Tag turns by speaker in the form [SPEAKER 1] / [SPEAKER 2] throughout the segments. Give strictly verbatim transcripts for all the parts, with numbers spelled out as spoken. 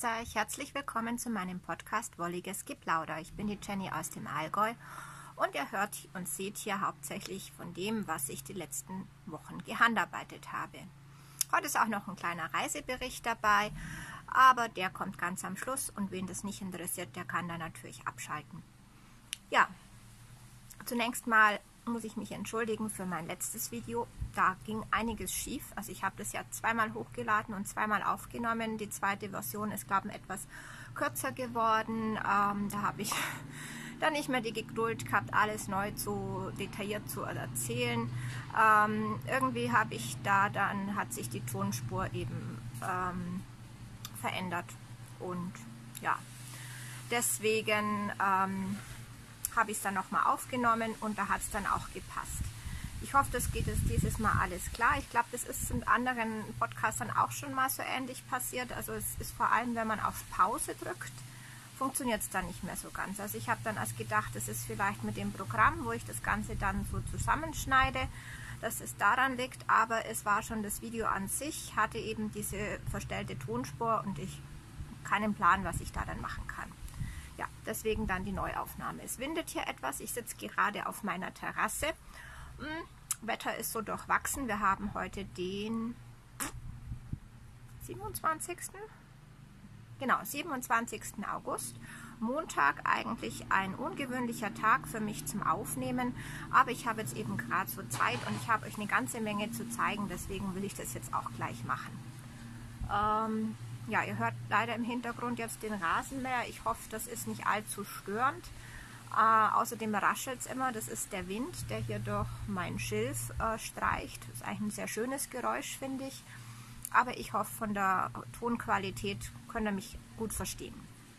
[SPEAKER 1] grüßt euch, herzlich willkommen zu meinem Podcast Wolliges Geplauder. Ich bin die Jenny aus dem Allgäu und ihr hört und seht hier hauptsächlich von dem, was ich die letzten Wochen gehandarbeitet habe. Heute ist auch noch ein kleiner Reisebericht dabei, aber der kommt ganz am Schluss und wen das nicht interessiert, der kann dann natürlich abschalten. Ja, zunächst mal muss ich mich entschuldigen für mein letztes Video. Da ging einiges schief. Also ich habe das ja zweimal hochgeladen und zweimal aufgenommen. Die zweite Version ist, glaube ich, etwas kürzer geworden. Ähm, da habe ich dann nicht mehr die Geduld gehabt, alles neu zu detailliert zu erzählen. Ähm, irgendwie habe ich da, dann hat sich die Tonspur eben ähm, verändert. Und ja, deswegen ähm, habe ich es dann nochmal aufgenommen und da hat es dann auch gepasst. Ich hoffe, das geht jetzt dieses Mal alles klar. Ich glaube, das ist in anderen Podcastern auch schon mal so ähnlich passiert. Also es ist vor allem, wenn man auf Pause drückt, funktioniert es dann nicht mehr so ganz. Also ich habe dann erst gedacht, das ist vielleicht mit dem Programm, wo ich das Ganze dann so zusammenschneide, dass es daran liegt. Aber es war schon das Video an sich, hatte eben diese verstellte Tonspur und ich habe keinen Plan, was ich da dann machen kann. Ja, deswegen dann die Neuaufnahme. Es windet hier etwas. Ich sitze gerade auf meiner Terrasse. Hm, Wetter ist so durchwachsen. Wir haben heute den siebenundzwanzigsten Genau, siebenundzwanzigsten August. Montag, eigentlich ein ungewöhnlicher Tag für mich zum Aufnehmen. Aber ich habe jetzt eben gerade so Zeit und ich habe euch eine ganze Menge zu zeigen. Deswegen will ich das jetzt auch gleich machen. Ähm... Ja, ihr hört leider im Hintergrund jetzt den Rasenmäher. Ich hoffe, das ist nicht allzu störend. Äh, außerdem raschelt es immer. Das ist der Wind, der hier durch mein Schilf äh, streicht. Das ist eigentlich ein sehr schönes Geräusch, finde ich. Aber ich hoffe, von der Tonqualität könnt ihr mich gut verstehen.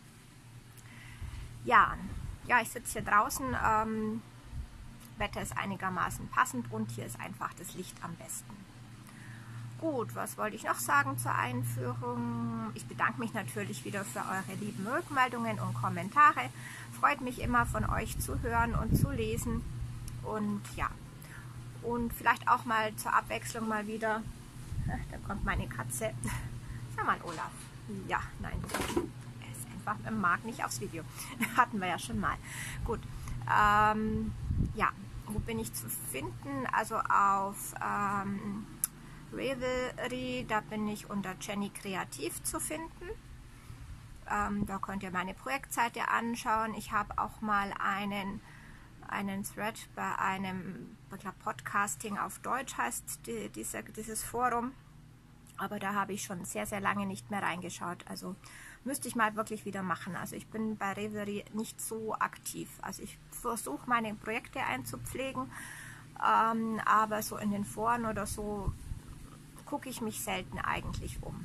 [SPEAKER 1] Ja, ja, ich sitze hier draußen. Ähm, Wetter ist einigermaßen passend und hier ist einfach das Licht am besten. Gut, was wollte ich noch sagen zur Einführung? Ich bedanke mich natürlich wieder für eure lieben Rückmeldungen und Kommentare. Freut mich immer, von euch zu hören und zu lesen. Und ja, und vielleicht auch mal zur Abwechslung mal wieder, da kommt meine Katze. Sag mal, Olaf. Ja, nein, er ist einfach, er mag nicht aufs Video. Hatten wir ja schon mal. Gut, ähm, ja, wo bin ich zu finden? Also auf ähm, Ravelry, da bin ich unter Jenny Kreativ zu finden. Ähm, da könnt ihr meine Projektseite anschauen. Ich habe auch mal einen, einen Thread bei einem, ich glaube Podcasting auf Deutsch heißt die, dieser, dieses Forum. Aber da habe ich schon sehr, sehr lange nicht mehr reingeschaut. Also müsste ich mal wirklich wieder machen. Also ich bin bei Ravelry nicht so aktiv. Also ich versuche meine Projekte einzupflegen, ähm, aber so in den Foren oder so gucke ich mich selten eigentlich um.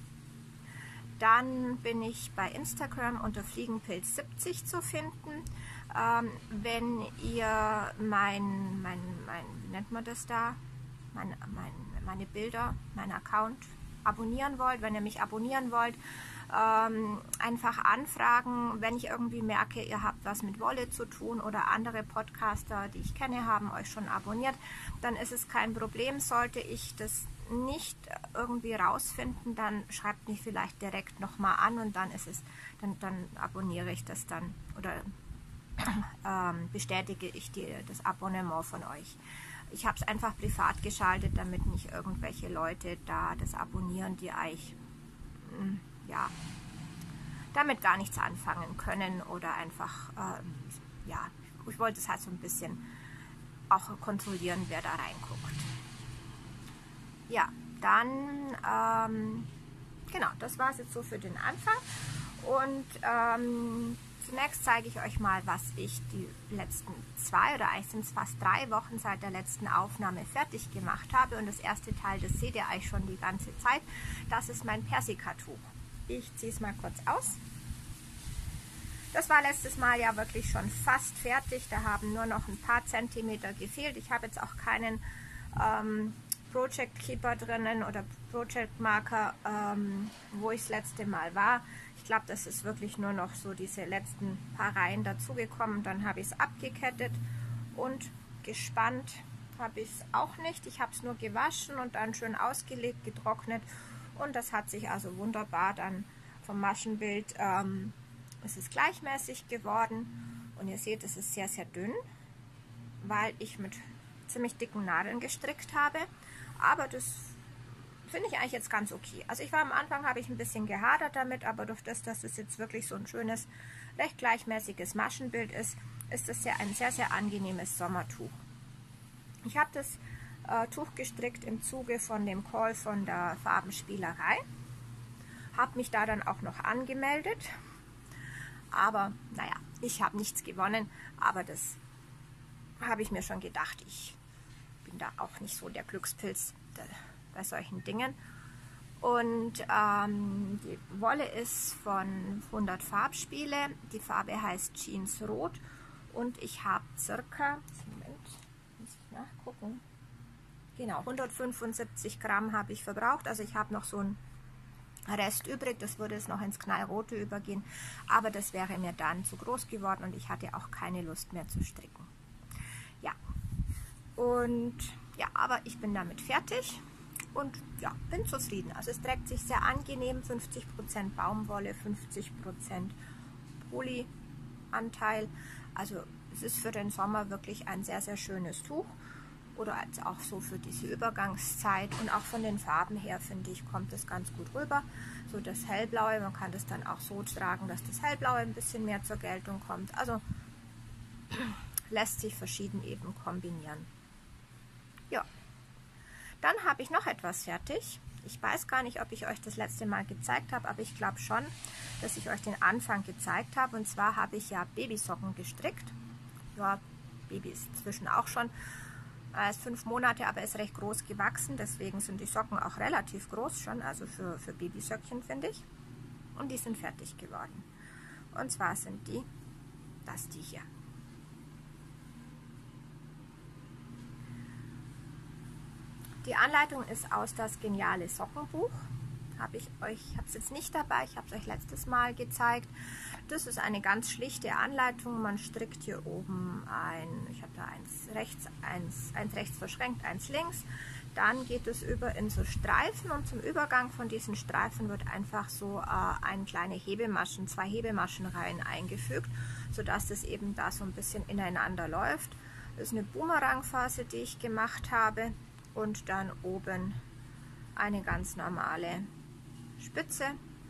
[SPEAKER 1] Dann bin ich bei Instagram unter Fliegenpilz siebzig zu finden. Ähm, wenn ihr mein, mein, mein, wie nennt man das da? Mein, mein, meine Bilder, meinen Account abonnieren wollt, wenn ihr mich abonnieren wollt, ähm, einfach anfragen, wenn ich irgendwie merke, ihr habt was mit Wolle zu tun oder andere Podcaster, die ich kenne, haben euch schon abonniert, dann ist es kein Problem. Sollte ich das nicht irgendwie rausfinden, dann schreibt mich vielleicht direkt nochmal an und dann ist es, dann, dann abonniere ich das dann oder ähm, bestätige ich die, das Abonnement von euch. Ich habe es einfach privat geschaltet, damit nicht irgendwelche Leute da das abonnieren, die eigentlich mh, ja, damit gar nichts anfangen können oder einfach, ähm, ja, ich wollte es halt so ein bisschen auch kontrollieren, wer da reinguckt. Ja, dann, ähm, genau, das war es jetzt so für den Anfang und ähm, zunächst zeige ich euch mal, was ich die letzten zwei oder eigentlich sind es fast drei Wochen seit der letzten Aufnahme fertig gemacht habe und das erste Teil, das seht ihr eigentlich schon die ganze Zeit, das ist mein Persikatuch. Ich ziehe es mal kurz aus. Das war letztes Mal ja wirklich schon fast fertig, da haben nur noch ein paar Zentimeter gefehlt. Ich habe jetzt auch keinen ähm, Project Keeper drinnen oder Project Marker, ähm, wo ich das letzte Mal war. Ich glaube, das ist wirklich nur noch so diese letzten paar Reihen dazugekommen. Dann habe ich es abgekettet und gespannt habe ich es auch nicht. Ich habe es nur gewaschen und dann schön ausgelegt, getrocknet und das hat sich also wunderbar dann vom Maschenbild ähm, ist es gleichmäßig geworden. Und ihr seht, es ist sehr, sehr dünn, weil ich mit ziemlich dicken Nadeln gestrickt habe. Aber das finde ich eigentlich jetzt ganz okay. Also ich war am Anfang, habe ich ein bisschen gehadert damit, aber durch das, dass es jetzt wirklich so ein schönes, recht gleichmäßiges Maschenbild ist, ist das ja ein sehr, sehr angenehmes Sommertuch. Ich habe das äh, Tuch gestrickt im Zuge von dem Call von der Farbenspielerei. Habe mich da dann auch noch angemeldet. Aber naja, ich habe nichts gewonnen, aber das habe ich mir schon gedacht. Ich bin da auch nicht so der Glückspilz der, bei solchen Dingen. Und ähm, die Wolle ist von hundert Farbspiele. Die Farbe heißt Jeans Rot. Und ich habe circa, Moment, muss ich nachgucken, genau, hundertfünfundsiebzig Gramm habe ich verbraucht. Also ich habe noch so einen Rest übrig, das würde es noch ins Knallrote übergehen. Aber das wäre mir dann zu groß geworden und ich hatte auch keine Lust mehr zu stricken. Ja, und ja, aber ich bin damit fertig und ja, bin zufrieden. Also es trägt sich sehr angenehm, fünfzig Prozent Baumwolle, fünfzig Prozent Polyanteil. Also es ist für den Sommer wirklich ein sehr, sehr schönes Tuch oder als auch so für diese Übergangszeit und auch von den Farben her, finde ich, kommt es ganz gut rüber. So das Hellblaue, man kann das dann auch so tragen, dass das Hellblaue ein bisschen mehr zur Geltung kommt. Also lässt sich verschieden eben kombinieren. Ja, dann habe ich noch etwas fertig. Ich weiß gar nicht, ob ich euch das letzte Mal gezeigt habe, aber ich glaube schon, dass ich euch den Anfang gezeigt habe. Und zwar habe ich ja Babysocken gestrickt. Ja, Baby ist inzwischen auch schon, er ist fünf Monate, aber ist recht groß gewachsen. Deswegen sind die Socken auch relativ groß schon, also für, für Babysöckchen, finde ich. Und die sind fertig geworden. Und zwar sind die, das die hier. Die Anleitung ist aus das geniale Sockenbuch. Habe ich euch, ich habe es jetzt nicht dabei, ich habe es euch letztes Mal gezeigt. Das ist eine ganz schlichte Anleitung. Man strickt hier oben ein, ich habe da eins rechts, eins, eins rechts verschränkt, eins links. Dann geht es über in so Streifen und zum Übergang von diesen Streifen wird einfach so äh, eine kleine Hebemaschen, zwei Hebemaschenreihen eingefügt, sodass das eben da so ein bisschen ineinander läuft. Das ist eine Boomerang-Phase, die ich gemacht habe. Und dann oben eine ganz normale Spitze.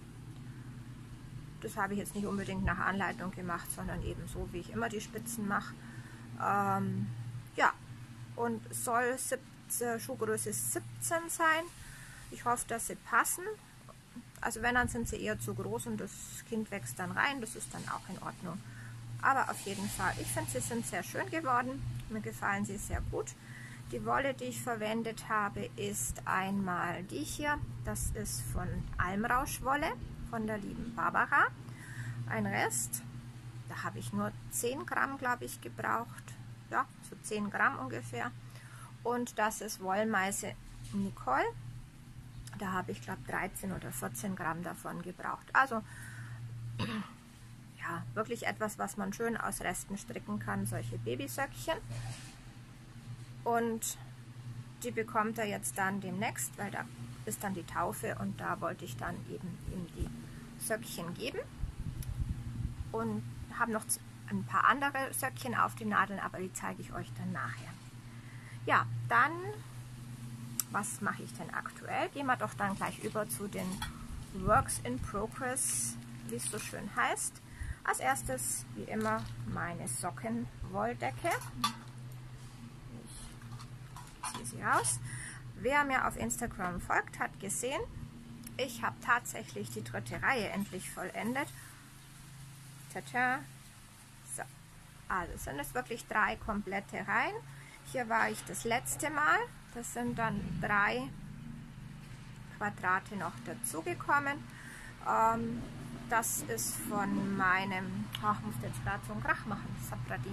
[SPEAKER 1] Das habe ich jetzt nicht unbedingt nach Anleitung gemacht, sondern eben so, wie ich immer die Spitzen mache. Ähm, ja, und soll siebzehn, Schuhgröße siebzehn sein. Ich hoffe, dass sie passen. Also wenn, dann sind sie eher zu groß und das Kind wächst dann rein. Das ist dann auch in Ordnung. Aber auf jeden Fall, ich finde, sie sind sehr schön geworden. Mir gefallen sie sehr gut. Die Wolle, die ich verwendet habe, ist einmal die hier. Das ist von Almrauschwolle, von der lieben Barbara. Ein Rest, da habe ich nur zehn Gramm, glaube ich, gebraucht. Ja, so zehn Gramm ungefähr. Und das ist Wollmeise Nicole. Da habe ich, glaube ich, dreizehn oder vierzehn Gramm davon gebraucht. Also, ja, wirklich etwas, was man schön aus Resten stricken kann. Solche Babysöckchen. Und die bekommt er jetzt dann demnächst, weil da ist dann die Taufe und da wollte ich dann eben ihm die Söckchen geben. Und habe noch ein paar andere Söckchen auf den Nadeln, aber die zeige ich euch dann nachher. Ja, dann, was mache ich denn aktuell? Gehen wir doch dann gleich über zu den Works in Progress, wie es so schön heißt. Als erstes, wie immer, meine Sockenwolldecke. Sie aus. Wer mir auf Instagram folgt, hat gesehen, ich habe tatsächlich die dritte Reihe endlich vollendet. Tata. So. Also sind es wirklich drei komplette Reihen. Hier war ich das letzte Mal. Das sind dann drei Quadrate noch dazugekommen. Ähm, das ist von meinem, ach, ich muss jetzt gerade so einen Krach machen, Sapradi.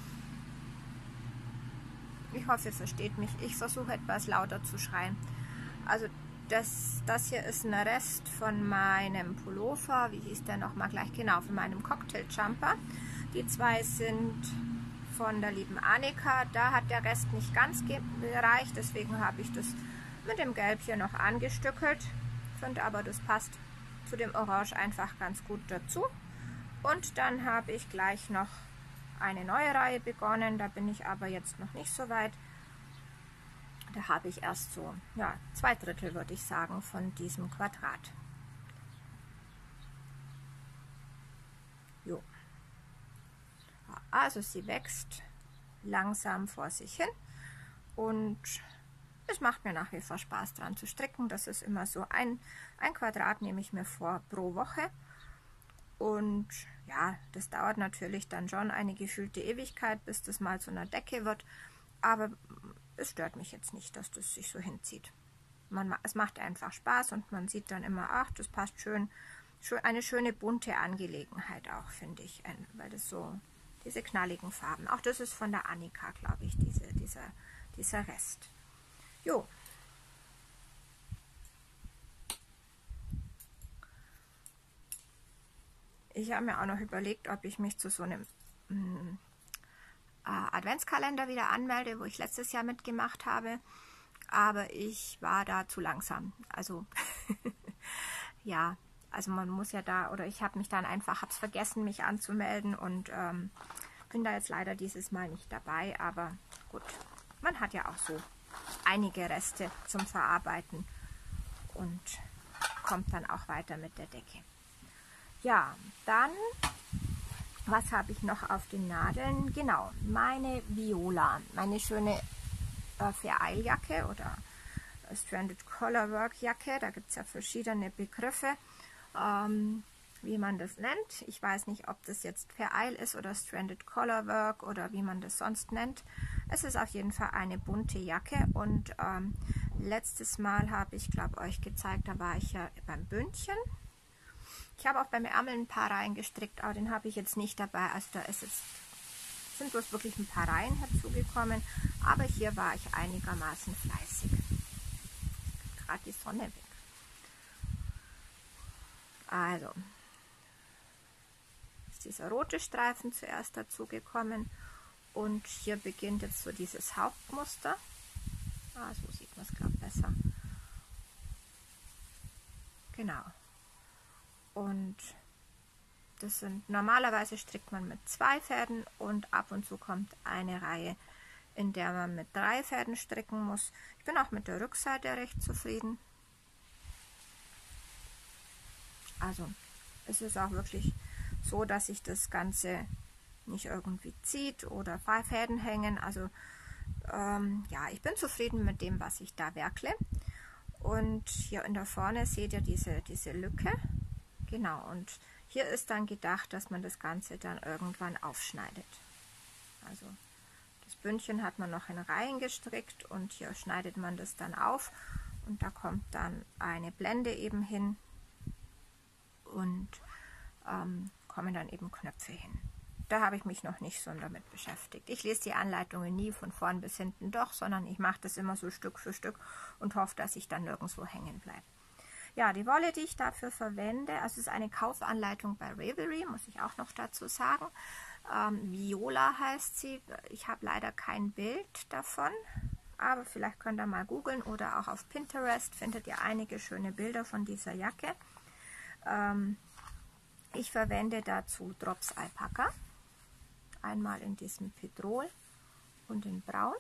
[SPEAKER 1] Ich hoffe, ihr versteht mich. Ich versuche etwas lauter zu schreien. Also das, das hier ist ein Rest von meinem Pullover. Wie hieß der nochmal gleich? Genau, von meinem Cocktail Jumper. Die zwei sind von der lieben Annika. Da hat der Rest nicht ganz gereicht. Deswegen habe ich das mit dem Gelb hier noch angestückelt. Ich finde aber, das passt zu dem Orange einfach ganz gut dazu. Und dann habe ich gleich noch eine neue Reihe begonnen, da bin ich aber jetzt noch nicht so weit. Da habe ich erst so, ja, zwei Drittel, würde ich sagen, von diesem Quadrat. Jo. Also sie wächst langsam vor sich hin und es macht mir nach wie vor Spaß dran zu stricken. Das ist immer so ein, ein Quadrat nehme ich mir vor pro Woche. Und ja, das dauert natürlich dann schon eine gefühlte Ewigkeit, bis das mal zu einer Decke wird. Aber es stört mich jetzt nicht, dass das sich so hinzieht. Man, es macht einfach Spaß und man sieht dann immer, ach, das passt schön. Eine schöne bunte Angelegenheit auch, finde ich, weil das so, diese knalligen Farben. Auch das ist von der Annika, glaube ich, diese, dieser, dieser Rest. Jo. Ich habe mir auch noch überlegt, ob ich mich zu so einem mh, Adventskalender wieder anmelde, wo ich letztes Jahr mitgemacht habe. Aber ich war da zu langsam. Also, ja, also man muss ja da, oder ich habe mich dann einfach, habe es vergessen, mich anzumelden und ähm, bin da jetzt leider dieses Mal nicht dabei. Aber gut, man hat ja auch so einige Reste zum Verarbeiten und kommt dann auch weiter mit der Decke. Ja, dann, was habe ich noch auf den Nadeln? Genau, meine Viola, meine schöne äh, Vereiljacke oder Stranded Colorwork Jacke. Da gibt es ja verschiedene Begriffe, ähm, wie man das nennt. Ich weiß nicht, ob das jetzt Vereil ist oder Stranded Colorwork oder wie man das sonst nennt. Es ist auf jeden Fall eine bunte Jacke und ähm, letztes Mal habe ich, glaube euch gezeigt, da war ich ja beim Bündchen. Ich habe auch beim Ärmel ein paar Reihen gestrickt, aber den habe ich jetzt nicht dabei. Also da ist jetzt, sind bloß wirklich ein paar Reihen herzugekommen. Aber hier war ich einigermaßen fleißig. Gerade die Sonne weg. Also ist dieser rote Streifen zuerst dazugekommen. Und hier beginnt jetzt so dieses Hauptmuster. Ah, so sieht man es, glaube ich, besser. Genau. Und das sind, normalerweise strickt man mit zwei Fäden und ab und zu kommt eine Reihe, in der man mit drei Fäden stricken muss. Ich bin auch mit der Rückseite recht zufrieden. Also es ist auch wirklich so, dass sich das Ganze nicht irgendwie zieht oder Fäden hängen. Also ähm, ja, ich bin zufrieden mit dem, was ich da werkle. Und hier in der Vorne seht ihr diese, diese Lücke. Genau, und hier ist dann gedacht, dass man das Ganze dann irgendwann aufschneidet. Also das Bündchen hat man noch in Reihen gestrickt und hier schneidet man das dann auf und da kommt dann eine Blende eben hin und ähm, kommen dann eben Knöpfe hin. Da habe ich mich noch nicht so damit beschäftigt. Ich lese die Anleitungen nie von vorn bis hinten durch, sondern ich mache das immer so Stück für Stück und hoffe, dass ich dann nirgendwo hängen bleibe. Ja, die Wolle, die ich dafür verwende, also es ist eine Kaufanleitung bei Ravelry, muss ich auch noch dazu sagen. Ähm, Viola heißt sie. Ich habe leider kein Bild davon, aber vielleicht könnt ihr mal googeln oder auch auf Pinterest findet ihr einige schöne Bilder von dieser Jacke. Ähm, ich verwende dazu Drops Alpaka, einmal in diesem Petrol und in Braun.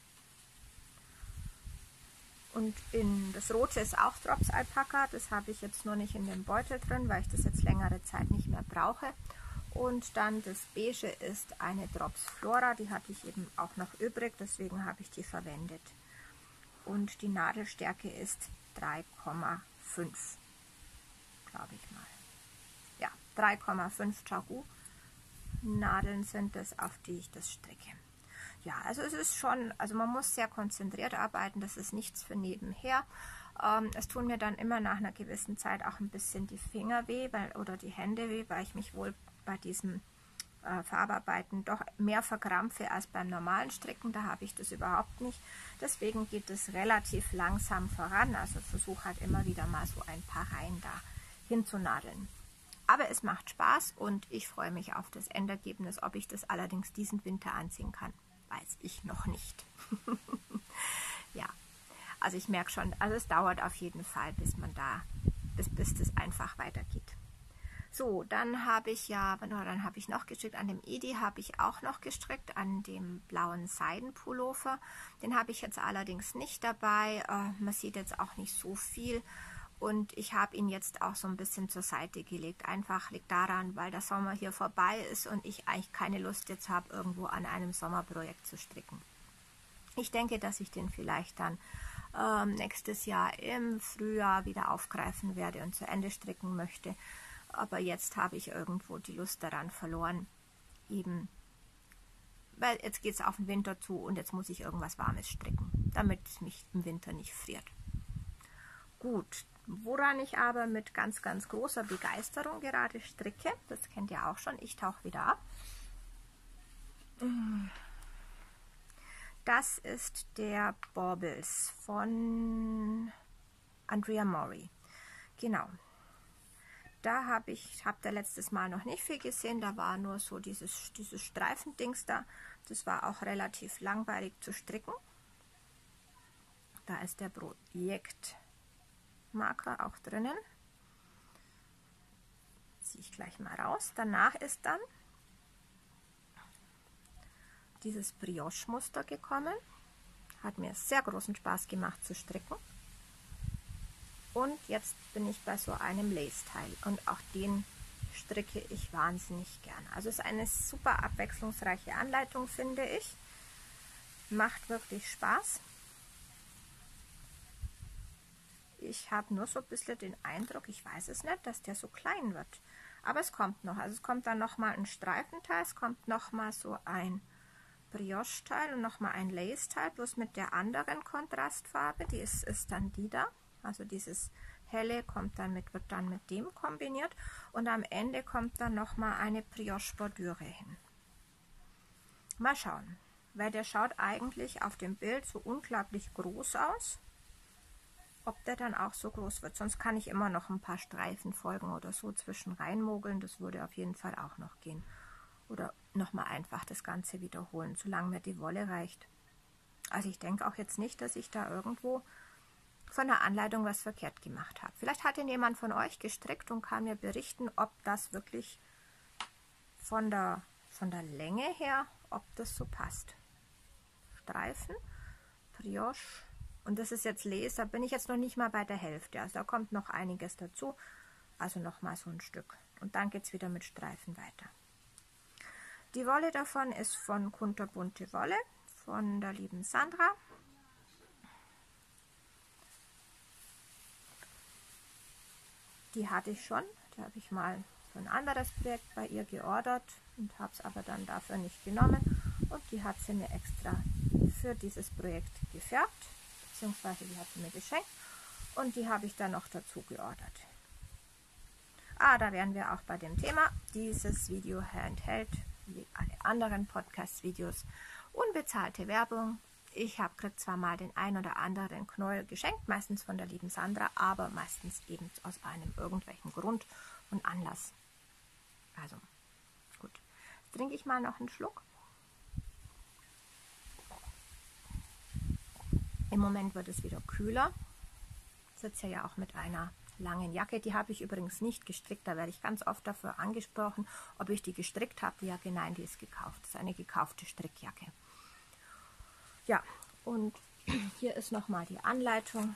[SPEAKER 1] Und in das Rote ist auch Drops Alpaka, das habe ich jetzt nur nicht in dem Beutel drin, weil ich das jetzt längere Zeit nicht mehr brauche. Und dann das Beige ist eine Drops Flora, die hatte ich eben auch noch übrig, deswegen habe ich die verwendet. Und die Nadelstärke ist drei Komma fünf, glaube ich mal. Ja, drei Komma fünf Chagu Nadeln sind es, auf die ich das stricke. Ja, also es ist schon, also man muss sehr konzentriert arbeiten, das ist nichts für nebenher. Ähm, es tun mir dann immer nach einer gewissen Zeit auch ein bisschen die Finger weh weil, oder die Hände weh, weil ich mich wohl bei diesem äh, Farbarbeiten doch mehr verkrampfe als beim normalen Stricken. Da habe ich das überhaupt nicht. Deswegen geht es relativ langsam voran, also versuche halt immer wieder mal so ein paar Reihen da hinzunadeln. Aber es macht Spaß und ich freue mich auf das Endergebnis. Ob ich das allerdings diesen Winter anziehen kann, weiß ich noch nicht. Ja, also ich merke schon, also es dauert auf jeden Fall, bis man da bis, bis das einfach weitergeht. So, dann habe ich ja, dann habe ich noch gestrickt, an dem Edi habe ich auch noch gestrickt, an dem blauen Seidenpullover. Den habe ich jetzt allerdings nicht dabei. Äh, man sieht jetzt auch nicht so viel. Und ich habe ihn jetzt auch so ein bisschen zur Seite gelegt. Einfach liegt daran, weil der Sommer hier vorbei ist und ich eigentlich keine Lust jetzt habe, irgendwo an einem Sommerprojekt zu stricken. Ich denke, dass ich den vielleicht dann ähm, nächstes Jahr im Frühjahr wieder aufgreifen werde und zu Ende stricken möchte. Aber jetzt habe ich irgendwo die Lust daran verloren, eben, weil jetzt geht es auf den Winter zu und jetzt muss ich irgendwas Warmes stricken, damit es mich im Winter nicht friert. Gut, woran ich aber mit ganz, ganz großer Begeisterung gerade stricke, das kennt ihr auch schon, ich tauche wieder ab. Das ist der Baubles von Andrea Mori. Genau. Da habe ich, habt ihr letztes Mal noch nicht viel gesehen, da war nur so dieses, dieses Streifendings da. Das war auch relativ langweilig zu stricken. Da ist der Projektmarker auch drinnen. Ziehe ich gleich mal raus. Danach ist dann dieses Brioche-Muster gekommen. Hat mir sehr großen Spaß gemacht zu stricken. Und jetzt bin ich bei so einem Lace-Teil und auch den stricke ich wahnsinnig gern. Also es ist eine super abwechslungsreiche Anleitung, finde ich. Macht wirklich Spaß. Ich habe nur so ein bisschen den Eindruck, ich weiß es nicht, dass der so klein wird. Aber es kommt noch. Also es kommt dann nochmal ein Streifenteil, es kommt nochmal so ein Brioche-Teil und nochmal ein Lace-Teil, bloß mit der anderen Kontrastfarbe, die ist, ist dann die da. Also dieses helle kommt dann mit, wird dann mit dem kombiniert und am Ende kommt dann nochmal eine Brioche-Bordüre hin. Mal schauen, weil der schaut eigentlich auf dem Bild so unglaublich groß aus, ob der dann auch so groß wird. Sonst kann ich immer noch ein paar Streifen folgen oder so zwischen reinmogeln, das würde auf jeden Fall auch noch gehen. Oder nochmal einfach das Ganze wiederholen, solange mir die Wolle reicht. Also ich denke auch jetzt nicht, dass ich da irgendwo von der Anleitung was verkehrt gemacht habe. Vielleicht hat ihn jemand von euch gestrickt und kann mir berichten, ob das wirklich von der, von der Länge her, ob das so passt. Streifen, Brioche und das ist jetzt Lace, da bin ich jetzt noch nicht mal bei der Hälfte, also da kommt noch einiges dazu, also noch mal so ein Stück und dann geht es wieder mit Streifen weiter. Die Wolle davon ist von Kunterbunte Wolle, von der lieben Sandra. Die hatte ich schon, die habe ich mal für ein anderes Projekt bei ihr geordert und habe es aber dann dafür nicht genommen und die hat sie mir extra für dieses Projekt gefärbt, beziehungsweise die hat sie mir geschenkt und die habe ich dann noch dazu geordert. Ah, da wären wir auch bei dem Thema. Dieses Video enthält, wie alle anderen Podcast-Videos, unbezahlte Werbung. Ich habe zwar mal den ein oder anderen Knäuel geschenkt, meistens von der lieben Sandra, aber meistens eben aus einem irgendwelchen Grund und Anlass. Also, gut. Jetzt trinke ich mal noch einen Schluck. Im Moment wird es wieder kühler. Ich sitze ja auch mit einer langen Jacke. Die habe ich übrigens nicht gestrickt. Da werde ich ganz oft dafür angesprochen, ob ich die gestrickt habe. Die Jacke, nein, die ist gekauft. Das ist eine gekaufte Strickjacke. Ja, und hier ist nochmal die Anleitung.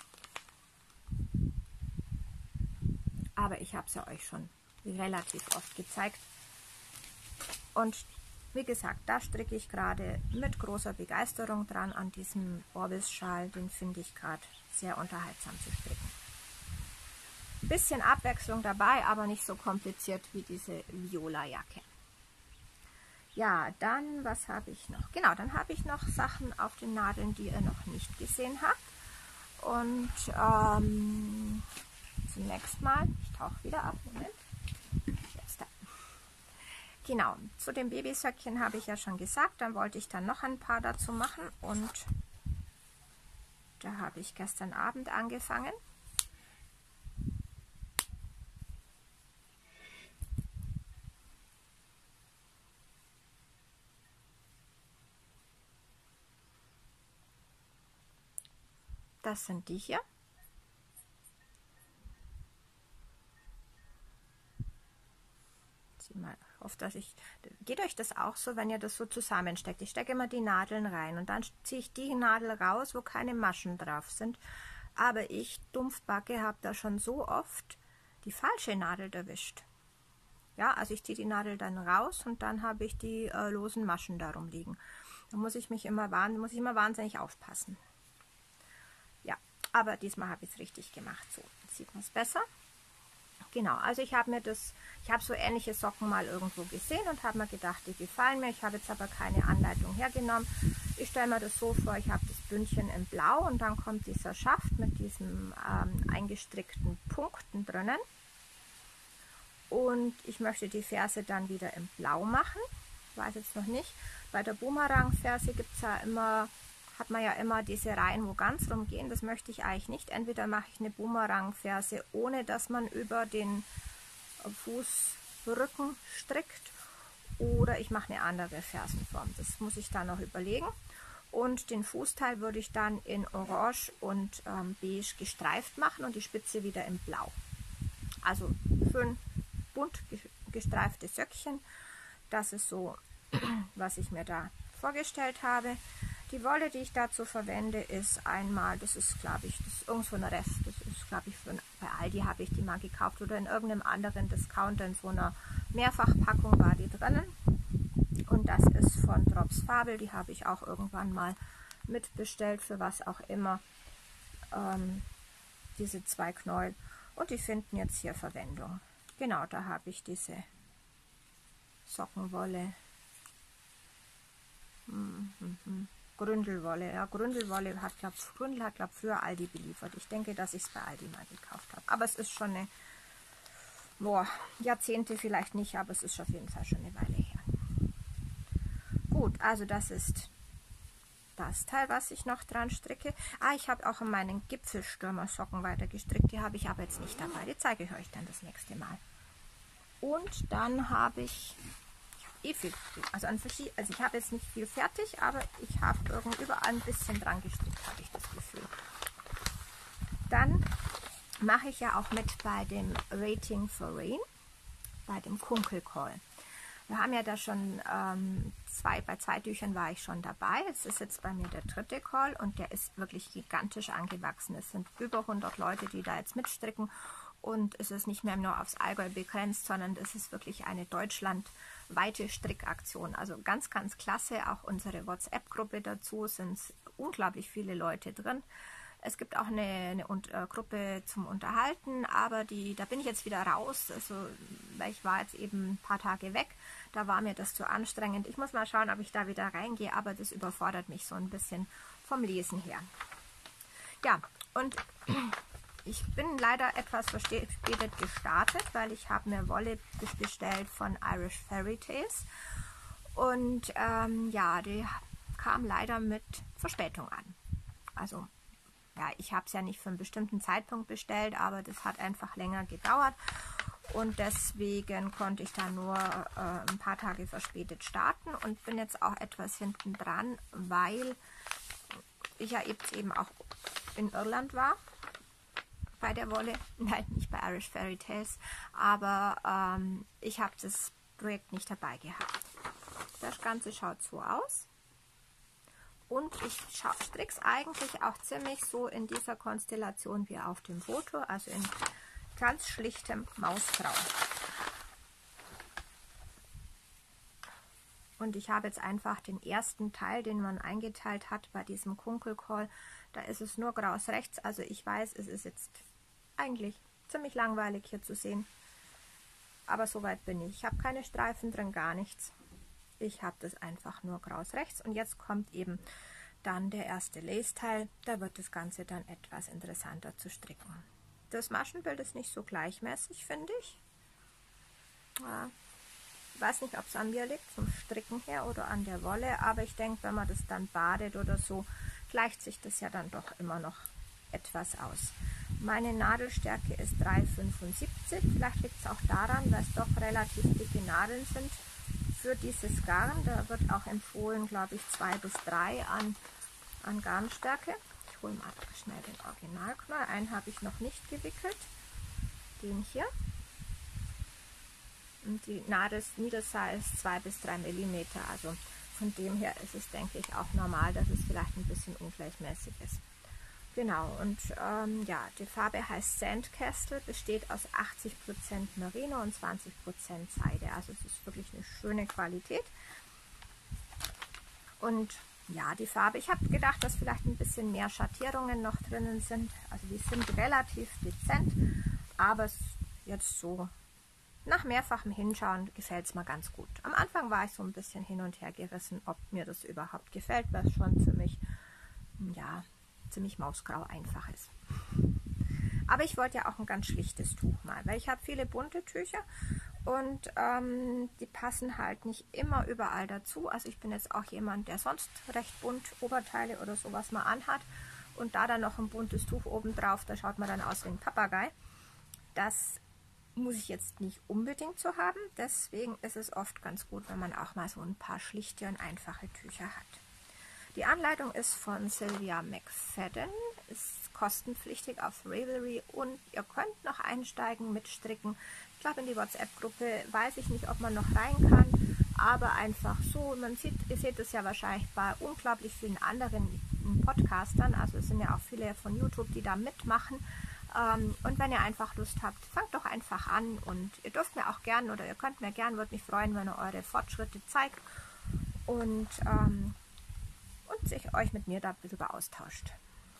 [SPEAKER 1] Aber ich habe es ja euch schon relativ oft gezeigt. Und wie gesagt, da stricke ich gerade mit großer Begeisterung dran an diesem Orbis-Schal. Den finde ich gerade sehr unterhaltsam zu stricken. Bisschen Abwechslung dabei, aber nicht so kompliziert wie diese Viola-Jacke. Ja, dann, was habe ich noch? Genau, dann habe ich noch Sachen auf den Nadeln, die ihr noch nicht gesehen habt. Und ähm, zunächst mal, ich tauche wieder ab, Moment. Jetzt da. Genau, zu dem Babysöckchen habe ich ja schon gesagt, dann wollte ich dann noch ein paar dazu machen und da habe ich gestern Abend angefangen. Das sind die hier. mal, ich hoffe, dass ich, geht euch das auch so, wenn ihr das so zusammensteckt? Ich stecke immer die Nadeln rein und dann ziehe ich die Nadel raus, wo keine Maschen drauf sind. Aber ich, Dumpfbacke, habe da schon so oft die falsche Nadel erwischt. Ja, also ich ziehe die Nadel dann raus und dann habe ich die äh, losen Maschen darum liegen. Da muss ich mich immer, muss ich immer wahnsinnig aufpassen. Ja, aber diesmal habe ich es richtig gemacht. So, jetzt sieht man es besser. Genau, also ich habe mir das, ich habe so ähnliche Socken mal irgendwo gesehen und habe mir gedacht, die gefallen mir. Ich habe jetzt aber keine Anleitung hergenommen. Ich stelle mir das so vor, ich habe das Bündchen in Blau und dann kommt dieser Schaft mit diesen ähm, eingestrickten Punkten drinnen. Und ich möchte die Ferse dann wieder in Blau machen. Ich weiß jetzt noch nicht. Bei der Boomerang-Ferse gibt es ja immer, hat man ja immer diese Reihen, wo ganz rumgehen. Das möchte ich eigentlich nicht. Entweder mache ich eine Boomerang-Ferse, ohne dass man über den Fußrücken strickt, oder ich mache eine andere Fersenform. Das muss ich dann noch überlegen. Und den Fußteil würde ich dann in Orange und ähm, Beige gestreift machen und die Spitze wieder in Blau. Also schön bunt gestreifte Söckchen. Das ist so, was ich mir da vorgestellt habe. Die Wolle, die ich dazu verwende, ist einmal, das ist glaube ich, das ist irgend so ein Rest, das ist glaube ich, für, bei Aldi habe ich die mal gekauft oder in irgendeinem anderen Discounter, in so einer Mehrfachpackung war die drinnen. Und das ist von Drops Fabel, die habe ich auch irgendwann mal mitbestellt, für was auch immer, ähm, diese zwei Knäuel. Und die finden jetzt hier Verwendung. Genau, da habe ich diese Sockenwolle. Hm, hm, hm. Gründelwolle, ja, Gründelwolle hat, glaube Gründel hat, glaube früher Aldi beliefert. Ich denke, dass ich es bei Aldi mal gekauft habe. Aber es ist schon eine, boah, Jahrzehnte vielleicht nicht, aber es ist auf jeden Fall schon eine Weile her. Gut, also das ist das Teil, was ich noch dran stricke. Ah, ich habe auch in meinen Gipfelstürmer-Socken weiter gestrickt. Die habe ich aber jetzt nicht dabei. Die zeige ich euch dann das nächste Mal. Und dann habe ich eh viel, also an verschiedenen, also ich habe jetzt nicht viel fertig, aber ich habe irgend überall ein bisschen dran gestrickt, habe ich das Gefühl. Dann mache ich ja auch mit bei dem Waiting for Rain, bei dem Kunkel Call. Wir haben ja da schon ähm, zwei, bei zwei Tüchern war ich schon dabei. Es ist jetzt bei mir der dritte Call und der ist wirklich gigantisch angewachsen. Es sind über hundert Leute, die da jetzt mitstricken. Und es ist nicht mehr nur aufs Allgäu begrenzt, sondern es ist wirklich eine deutschlandweite Strickaktion. Also ganz, ganz klasse. Auch unsere WhatsApp-Gruppe dazu sind unglaublich viele Leute drin. Es gibt auch eine, eine uh, Gruppe zum Unterhalten, aber die, da bin ich jetzt wieder raus. Also, weil ich war jetzt eben ein paar Tage weg. Da war mir das zu anstrengend. Ich muss mal schauen, ob ich da wieder reingehe, aber das überfordert mich so ein bisschen vom Lesen her. Ja, und ich bin leider etwas verspätet gestartet, weil ich habe mir Wolle bestellt von Irish Fairy Tales und ähm, ja, die kam leider mit Verspätung an. Also ja, ich habe es ja nicht für einen bestimmten Zeitpunkt bestellt, aber das hat einfach länger gedauert und deswegen konnte ich da nur äh, ein paar Tage verspätet starten und bin jetzt auch etwas hinten dran, weil ich ja jetzt eben auch in Irland war. Bei der Wolle, nein, nicht bei Irish Fairy Tales, aber ähm, ich habe das Projekt nicht dabei gehabt. Das Ganze schaut so aus und ich stricke es eigentlich auch ziemlich so in dieser Konstellation wie auf dem Foto, also in ganz schlichtem Mausgrau. Und ich habe jetzt einfach den ersten Teil, den man eingeteilt hat bei diesem Kunkelcall, da ist es nur graus rechts, also ich weiß, es ist jetzt eigentlich ziemlich langweilig hier zu sehen, aber soweit bin ich. Ich habe keine Streifen drin, gar nichts. Ich habe das einfach nur graus rechts und jetzt kommt eben dann der erste Lace-Teil. Da wird das Ganze dann etwas interessanter zu stricken. Das Maschenbild ist nicht so gleichmäßig, finde ich. Ja, ich weiß nicht, ob es an mir liegt, vom Stricken her oder an der Wolle, aber ich denke, wenn man das dann badet oder so, gleicht sich das ja dann doch immer noch etwas aus. Meine Nadelstärke ist drei Komma fünfundsiebzig, vielleicht liegt es auch daran, dass es doch relativ dicke Nadeln sind für dieses Garn. Da wird auch empfohlen, glaube ich, zwei bis drei an, an Garnstärke. Ich hole mal schnell den Originalknäuel, einen habe ich noch nicht gewickelt, den hier. ähm, die Nadel Size zwei bis drei Millimeter, also von dem her ist es, denke ich, auch normal, dass es vielleicht ein bisschen ungleichmäßig ist. Genau, und ähm, ja, die Farbe heißt Sandcastle, besteht aus achtzig Prozent Merino und zwanzig Prozent Seide, also es ist wirklich eine schöne Qualität. Und ja, die Farbe, ich habe gedacht, dass vielleicht ein bisschen mehr Schattierungen noch drinnen sind, also die sind relativ dezent, aber jetzt so nach mehrfachem Hinschauen gefällt es mir ganz gut. Am Anfang war ich so ein bisschen hin und her gerissen, ob mir das überhaupt gefällt, weil es schon ziemlich, ja, ziemlich mausgrau einfach ist. Aber ich wollte ja auch ein ganz schlichtes Tuch mal, weil ich habe viele bunte Tücher und ähm, die passen halt nicht immer überall dazu. Also ich bin jetzt auch jemand, der sonst recht bunt Oberteile oder sowas mal anhat und da dann noch ein buntes Tuch oben drauf, da schaut man dann aus wie ein Papagei. Das muss ich jetzt nicht unbedingt so haben, deswegen ist es oft ganz gut, wenn man auch mal so ein paar schlichte und einfache Tücher hat. Die Anleitung ist von Sylvia McFadden, ist kostenpflichtig auf Ravelry und ihr könnt noch einsteigen mit Stricken. Ich glaube, in die WhatsApp-Gruppe weiß ich nicht, ob man noch rein kann, aber einfach so, man sieht, ihr seht es ja wahrscheinlich bei unglaublich vielen anderen Podcastern, also es sind ja auch viele von YouTube, die da mitmachen. Und wenn ihr einfach Lust habt, fangt doch einfach an und ihr dürft mir auch gern oder ihr könnt mir gern, würde mich freuen, wenn ihr eure Fortschritte zeigt und, ähm, und sich euch mit mir darüber austauscht.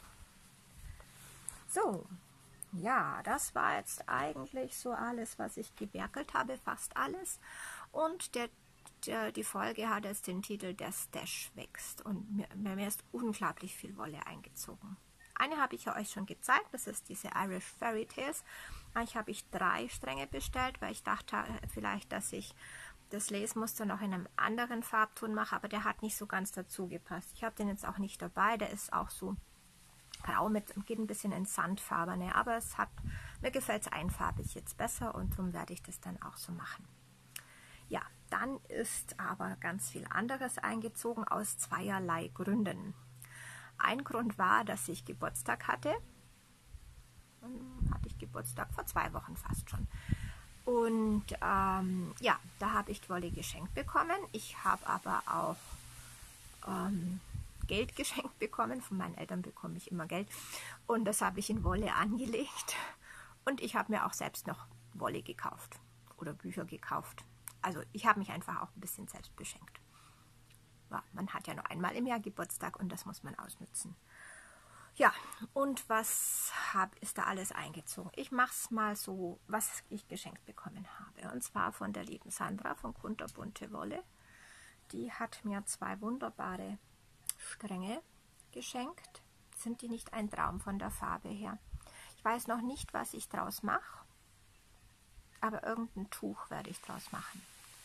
[SPEAKER 1] So, ja, das war jetzt eigentlich so alles, was ich gewerkelt habe, fast alles. Und der, der, die Folge hat jetzt den Titel Der Stash wächst und mir, mir ist unglaublich viel Wolle eingezogen. Eine habe ich ja euch schon gezeigt, das ist diese Irish Fairy Tales. Eigentlich habe ich drei Stränge bestellt, weil ich dachte vielleicht, dass ich das Lace-Muster noch in einem anderen Farbton mache, aber der hat nicht so ganz dazu gepasst. Ich habe den jetzt auch nicht dabei, der ist auch so grau, mit, geht ein bisschen in Sandfarbene, aber es hat, mir gefällt es einfarbig jetzt besser und darum werde ich das dann auch so machen. Ja, dann ist aber ganz viel anderes eingezogen aus zweierlei Gründen. Ein Grund war, dass ich Geburtstag hatte. Dann hatte ich Geburtstag vor zwei Wochen fast schon. Und ähm, ja, da habe ich Wolle geschenkt bekommen. Ich habe aber auch ähm, Geld geschenkt bekommen. Von meinen Eltern bekomme ich immer Geld. Und das habe ich in Wolle angelegt. Und ich habe mir auch selbst noch Wolle gekauft oder Bücher gekauft. Also ich habe mich einfach auch ein bisschen selbst beschenkt. Ja, man hat ja nur einmal im Jahr Geburtstag und das muss man ausnutzen. Ja, und was hab, ist da alles eingezogen? Ich mache es mal so, was ich geschenkt bekommen habe. Und zwar von der lieben Sandra von Kunterbunte Wolle. Die hat mir zwei wunderbare Stränge geschenkt. Sind die nicht ein Traum von der Farbe her? Ich weiß noch nicht, was ich draus mache, aber irgendein Tuch werde ich draus machen.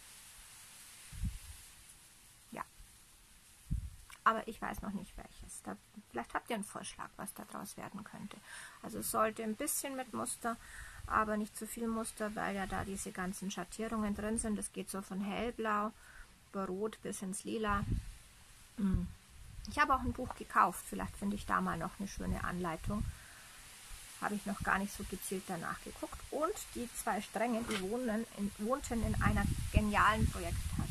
[SPEAKER 1] Aber ich weiß noch nicht welches. Da, vielleicht habt ihr einen Vorschlag, was da draus werden könnte. Also es sollte ein bisschen mit Muster, aber nicht zu viel Muster, weil ja da diese ganzen Schattierungen drin sind. Das geht so von hellblau über rot bis ins lila. Ich habe auch ein Buch gekauft. Vielleicht finde ich da mal noch eine schöne Anleitung. Habe ich noch gar nicht so gezielt danach geguckt. Und die zwei Stränge, die wohnen in, wohnten in einer genialen Projekttasche.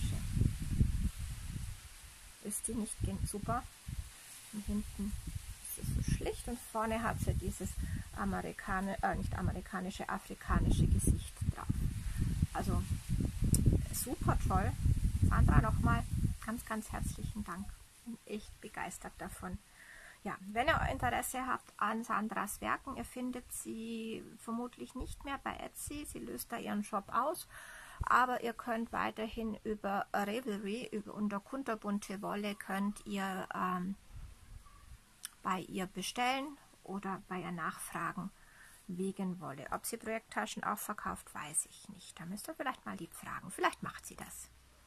[SPEAKER 1] Ist die nicht super? Und hinten ist es so schlicht und vorne hat sie dieses amerikanische, äh, nicht amerikanische, afrikanische Gesicht drauf. Also super toll. Sandra, nochmal ganz, ganz herzlichen Dank. Bin echt begeistert davon. Ja, wenn ihr Interesse habt an Sandras Werken, ihr findet sie vermutlich nicht mehr bei Etsy. Sie löst da ihren Shop aus. Aber ihr könnt weiterhin über Ravelry, über unter Kunterbunte Wolle, könnt ihr ähm, bei ihr bestellen oder bei ihr nachfragen wegen Wolle. Ob sie Projekttaschen auch verkauft, weiß ich nicht. Da müsst ihr vielleicht mal lieb fragen. Vielleicht macht sie das.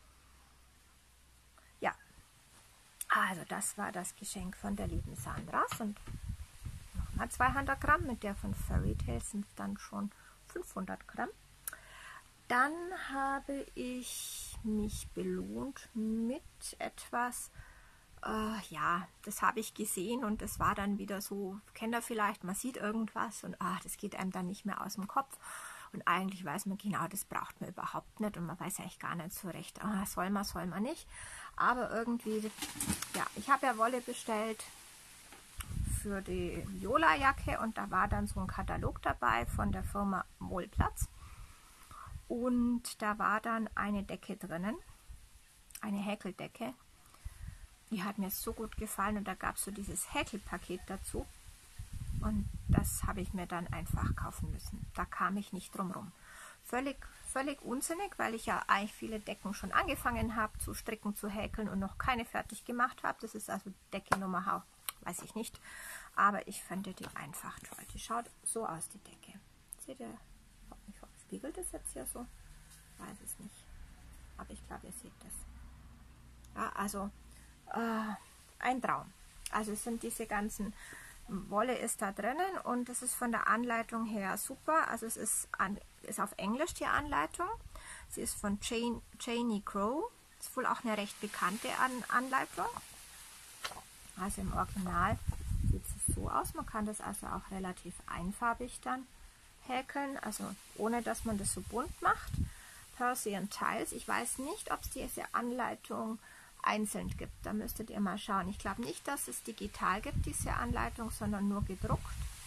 [SPEAKER 1] Ja, also das war das Geschenk von der lieben Sandra. Und nochmal zweihundert Gramm, mit der von Fairy Tales sind dann schon fünfhundert Gramm. Dann habe ich mich belohnt mit etwas, äh, ja, das habe ich gesehen und das war dann wieder so, kennt ihr vielleicht, man sieht irgendwas und ah, das geht einem dann nicht mehr aus dem Kopf. Und eigentlich weiß man genau, das braucht man überhaupt nicht und man weiß eigentlich gar nicht so recht, ah, soll man, soll man nicht. Aber irgendwie, ja, ich habe ja Wolle bestellt für die Viola-Jacke und da war dann so ein Katalog dabei von der Firma Wollplatz. Und da war dann eine Decke drinnen, eine Häkeldecke. Die hat mir so gut gefallen und da gab es so dieses Häkelpaket dazu. Und das habe ich mir dann einfach kaufen müssen. Da kam ich nicht drum rum. Völlig, völlig unsinnig, weil ich ja eigentlich viele Decken schon angefangen habe zu stricken, zu häkeln und noch keine fertig gemacht habe. Das ist also Decke Nummer, weiß ich nicht. Aber ich fand die einfach toll. Die schaut so aus, die Decke. Seht ihr? Ich hoffe, spiegelt das jetzt hier so? Weiß es nicht. Aber ich glaube, ihr seht das. Ja, also äh, ein Traum. Also es sind diese ganzen Wolle ist da drinnen und es ist von der Anleitung her super. Also es ist, an, ist auf Englisch die Anleitung. Sie ist von Jane, Janie Crow. Ist wohl auch eine recht bekannte An Anleitung. Also im Original sieht es so aus. Man kann das also auch relativ einfarbig dann häkeln. Also ohne dass man das so bunt macht. Persian Tiles. Ich weiß nicht, ob es diese Anleitung einzeln gibt. Da müsstet ihr mal schauen. Ich glaube nicht, dass es digital gibt, diese Anleitung, sondern nur gedruckt.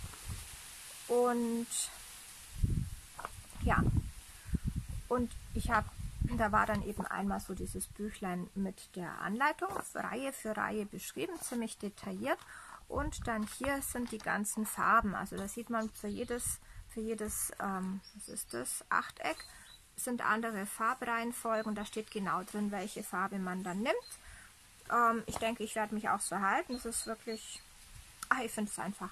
[SPEAKER 1] Und ja, und ich habe, da war dann eben einmal so dieses Büchlein mit der Anleitung, Reihe für Reihe beschrieben, ziemlich detailliert. Und dann hier sind die ganzen Farben. Also da sieht man für jedes, für jedes, ähm, was ist das, Achteck, sind andere Farbreihenfolgen und da steht genau drin, welche Farbe man dann nimmt. Ähm, ich denke, ich werde mich auch so halten. Es ist wirklich, ach, ich finde es einfach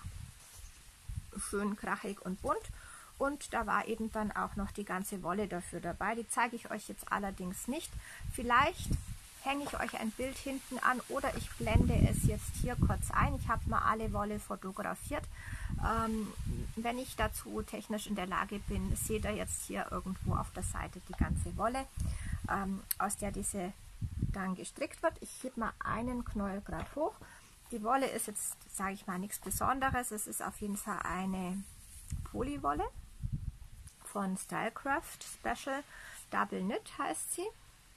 [SPEAKER 1] schön krachig und bunt. Und da war eben dann auch noch die ganze Wolle dafür dabei. Die zeige ich euch jetzt allerdings nicht. Vielleicht hänge ich euch ein Bild hinten an oder ich blende es jetzt hier kurz ein. Ich habe mal alle Wolle fotografiert. Ähm, wenn ich dazu technisch in der Lage bin, seht ihr jetzt hier irgendwo auf der Seite die ganze Wolle, ähm, aus der diese dann gestrickt wird. Ich hebe mal einen Knäuel gerade hoch. Die Wolle ist jetzt, sage ich mal, nichts Besonderes. Es ist auf jeden Fall eine Polywolle von Stylecraft Special Double Knit heißt sie.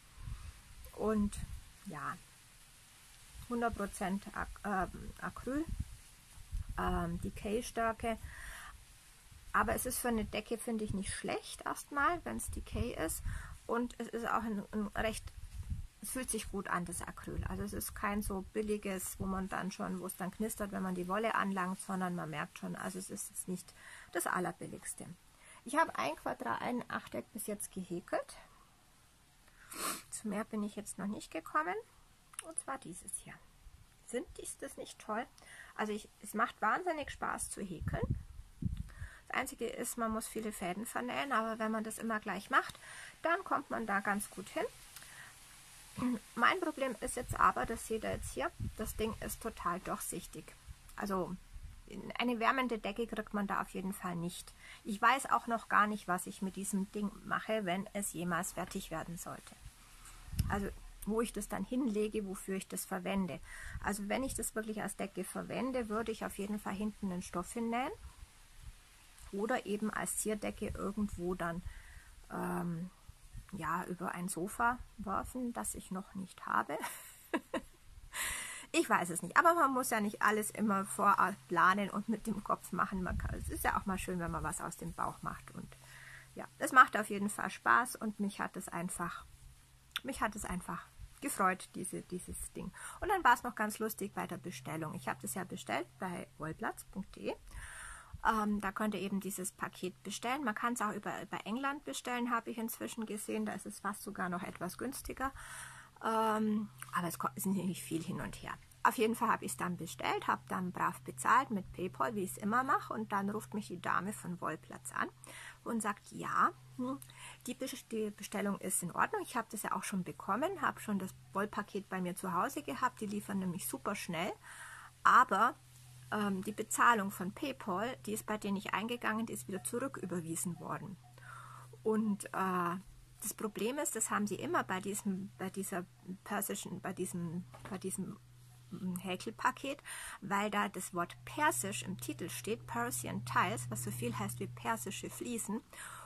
[SPEAKER 1] Und ja, hundert Prozent Ac äh, Acryl, ähm, Decay-Stärke. Aber es ist für eine Decke, finde ich, nicht schlecht erstmal, wenn es Decay ist. Und es ist auch ein, ein recht, es fühlt sich gut an, das Acryl. Also es ist kein so billiges, wo man dann schon, wo es dann knistert, wenn man die Wolle anlangt, sondern man merkt schon, also es ist jetzt nicht das allerbilligste. Ich habe ein Quadrat, ein Achteck bis jetzt gehäkelt. Zu mehr bin ich jetzt noch nicht gekommen. Und zwar dieses hier. Sind dies das nicht toll? Also ich, es macht wahnsinnig Spaß zu häkeln. Das Einzige ist, man muss viele Fäden vernähen, aber wenn man das immer gleich macht, dann kommt man da ganz gut hin. Mein Problem ist jetzt aber, das seht ihr jetzt hier, das Ding ist total durchsichtig. Also eine wärmende Decke kriegt man da auf jeden Fall nicht. Ich weiß auch noch gar nicht, was ich mit diesem Ding mache, wenn es jemals fertig werden sollte. Also wo ich das dann hinlege, wofür ich das verwende. Also wenn ich das wirklich als Decke verwende, würde ich auf jeden Fall hinten einen Stoff hinnähen oder eben als Zierdecke irgendwo dann ähm, ja, über ein Sofa werfen, das ich noch nicht habe. Ich weiß es nicht, aber man muss ja nicht alles immer vorab planen und mit dem Kopf machen. Man kann, es ist ja auch mal schön, wenn man was aus dem Bauch macht. Und ja, es macht auf jeden Fall Spaß und mich hat es einfach, mich hat es einfach gefreut, diese, dieses Ding. Und dann war es noch ganz lustig bei der Bestellung. Ich habe das ja bestellt bei wollplatz punkt de. Ähm, da könnt ihr eben dieses Paket bestellen. Man kann es auch über, über England bestellen, habe ich inzwischen gesehen. Da ist es fast sogar noch etwas günstiger. Ähm, aber es ist nicht viel hin und her. Auf jeden Fall habe ich es dann bestellt, habe dann brav bezahlt mit PayPal, wie ich es immer mache. Und dann ruft mich die Dame von Wollplatz an und sagt, ja, die Bestellung ist in Ordnung. Ich habe das ja auch schon bekommen, habe schon das Wollpaket bei mir zu Hause gehabt. Die liefern nämlich super schnell. Aber ähm, die Bezahlung von PayPal, die ist bei denen nicht eingegangen, die ist wieder zurücküberwiesen worden. Und äh, das Problem ist, das haben sie immer bei diesem, bei dieser persischen, bei diesem, bei diesem Häkelpaket, weil da das Wort Persisch im Titel steht, Persian Tiles, was so viel heißt wie persische Fliesen.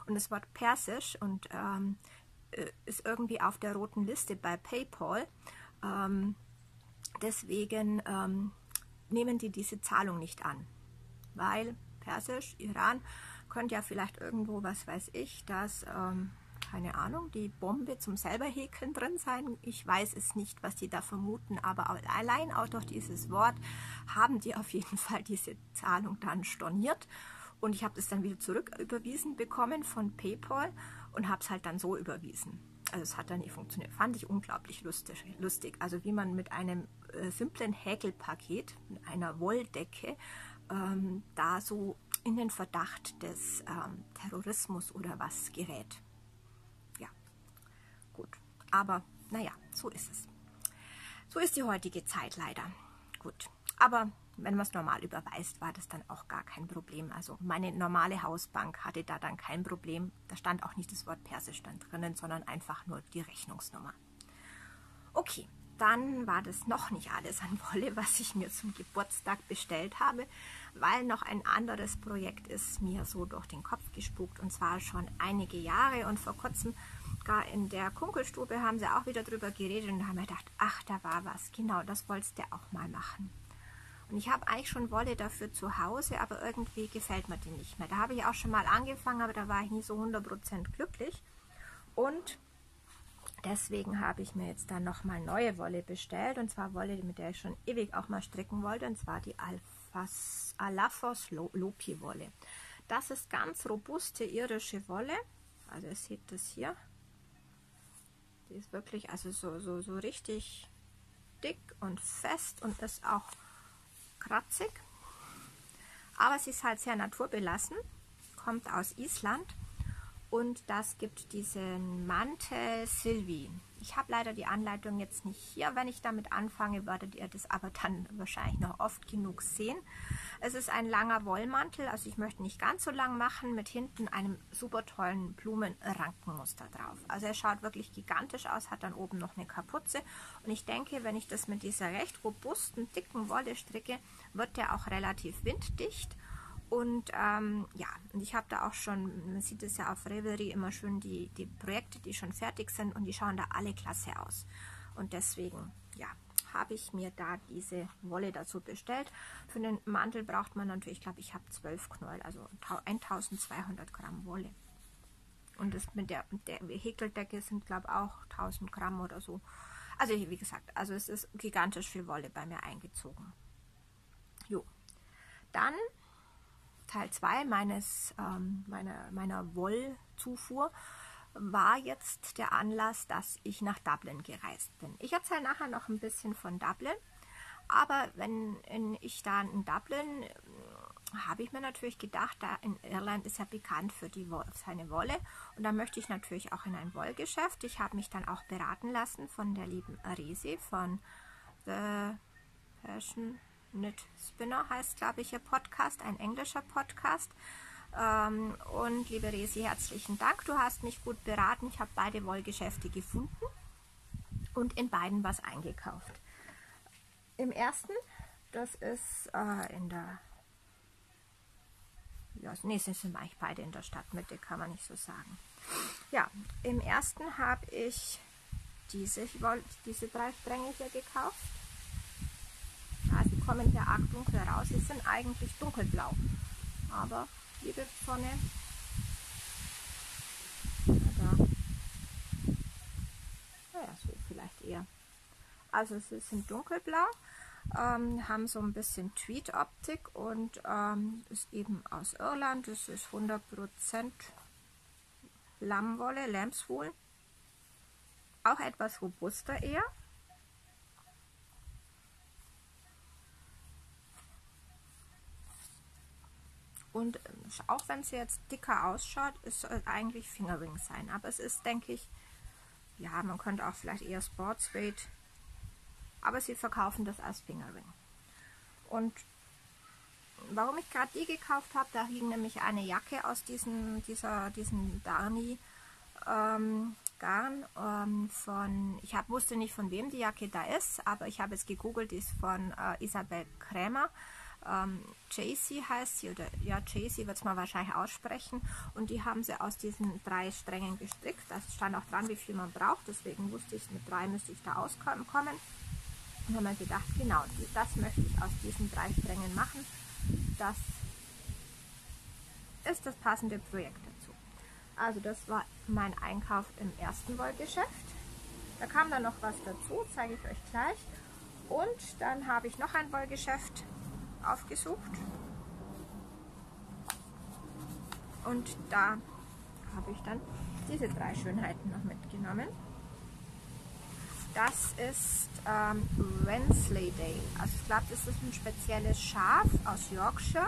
[SPEAKER 1] und das Wort Persisch und ähm, ist irgendwie auf der roten Liste bei PayPal. Ähm, deswegen ähm, nehmen die diese Zahlung nicht an, weil Persisch, Iran, könnte ja vielleicht irgendwo, was weiß ich, dass, ähm, keine Ahnung, die Bombe zum selber häkeln drin sein. Ich weiß es nicht, was die da vermuten, aber allein auch durch dieses Wort haben die auf jeden Fall diese Zahlung dann storniert. Und ich habe das dann wieder zurück überwiesen bekommen von PayPal und habe es halt dann so überwiesen. Also es hat dann nicht funktioniert. Fand ich unglaublich lustig. lustig. Also wie man mit einem äh, simplen Häkelpaket, mit einer Wolldecke, ähm, da so in den Verdacht des ähm, Terrorismus oder was gerät. Ja, gut. Aber naja, so ist es. So ist die heutige Zeit leider. Gut. Aber wenn man es normal überweist, war das dann auch gar kein Problem. Also meine normale Hausbank hatte da dann kein Problem. Da stand auch nicht das Wort Persisch dann drinnen, sondern einfach nur die Rechnungsnummer. Okay, dann war das noch nicht alles an Wolle, was ich mir zum Geburtstag bestellt habe, weil noch ein anderes Projekt ist mir so durch den Kopf gespukt, und zwar schon einige Jahre, und vor kurzem gar in der Kunkelstube haben sie auch wieder drüber geredet und da haben wir gedacht, ach, da war was, genau, das wolltest du auch mal machen. Und ich habe eigentlich schon Wolle dafür zu Hause, aber irgendwie gefällt mir die nicht mehr. Da habe ich auch schon mal angefangen, aber da war ich nie so hundert Prozent glücklich. Und deswegen habe ich mir jetzt dann nochmal neue Wolle bestellt. Und zwar Wolle, mit der ich schon ewig auch mal stricken wollte. Und zwar die Alphas, Alaphos Lopi Wolle. Das ist ganz robuste irische Wolle. Also ihr seht das hier. Die ist wirklich also so, so, so richtig dick und fest und ist auch kratzig, aber sie ist halt sehr naturbelassen, kommt aus Island und das gibt diesen Mantel Sylvie. Ich habe leider die Anleitung jetzt nicht hier. Wenn ich damit anfange, werdet ihr das aber dann wahrscheinlich noch oft genug sehen. Es ist ein langer Wollmantel, also ich möchte nicht ganz so lang machen, mit hinten einem super tollen Blumenrankenmuster drauf. Also er schaut wirklich gigantisch aus, hat dann oben noch eine Kapuze und ich denke, wenn ich das mit dieser recht robusten, dicken Wolle stricke, wird der auch relativ winddicht. Und ähm, ja, und ich habe da auch schon, man sieht es ja auf Ravelry immer schön, die, die Projekte, die schon fertig sind und die schauen da alle klasse aus. Und deswegen, ja, habe ich mir da diese Wolle dazu bestellt. Für den Mantel braucht man natürlich, ich glaube, ich habe zwölf Knäuel, also eintausendzweihundert Gramm Wolle. Und das mit der, mit der Häkeldecke sind, glaube ich, auch tausend Gramm oder so. Also wie gesagt, also es ist gigantisch viel Wolle bei mir eingezogen. Jo, dann Teil zwei meines, ähm, meiner, meiner Wollzufuhr war jetzt der Anlass, dass ich nach Dublin gereist bin. Ich erzähle nachher noch ein bisschen von Dublin, aber wenn in, ich da in Dublin, äh, habe ich mir natürlich gedacht, da in Irland ist ja bekannt für die Wolle, seine Wolle, und da möchte ich natürlich auch in ein Wollgeschäft. Ich habe mich dann auch beraten lassen von der lieben Aresi von The Fashion Knit Spinner, heißt, glaube ich, ihr Podcast, ein englischer Podcast. Ähm, und liebe Resi, herzlichen Dank. Du hast mich gut beraten. Ich habe beide Wollgeschäfte gefunden und in beiden was eingekauft. Im ersten, das ist äh, in der, ja, nee, sind eigentlich beide in der Stadtmitte, kann man nicht so sagen. Ja, im ersten habe ich diese, diese drei Stränge hier gekauft. Ja, sie kommen hier arg dunkel raus. Sie sind eigentlich dunkelblau. Aber, liebe Sonne, da, naja, so vielleicht eher. Also sie sind dunkelblau, ähm, haben so ein bisschen Tweed-Optik und ähm, ist eben aus Irland. Das ist hundert Prozent Lammwolle, Lambswool. Auch etwas robuster eher. Und auch wenn sie jetzt dicker ausschaut, es soll eigentlich Fingerring sein. Aber es ist, denke ich, ja, man könnte auch vielleicht eher Sportsweight. Aber sie verkaufen das als Fingerring. Und warum ich gerade die gekauft habe, da hing nämlich eine Jacke aus diesen, dieser, diesen Darni ähm, Garn ähm, von, ich hab, wusste nicht, von wem die Jacke da ist, aber ich habe es gegoogelt, die ist von äh, Isabel Krämer. ähm, Jaycee heißt sie, oder ja, Jaycee wird es mal wahrscheinlich aussprechen. Und die haben sie aus diesen drei Strängen gestrickt. Da stand auch dran, wie viel man braucht. Deswegen wusste ich, mit drei müsste ich da auskommen. Und haben mir gedacht, genau, das möchte ich aus diesen drei Strängen machen. Das ist das passende Projekt dazu. Also das war mein Einkauf im ersten Wollgeschäft. Da kam dann noch was dazu, zeige ich euch gleich. Und dann habe ich noch ein Wollgeschäft aufgesucht. Und da habe ich dann diese drei Schönheiten noch mitgenommen. Das ist ähm, Wensleydale. Also ich glaube, das ist ein spezielles Schaf aus Yorkshire.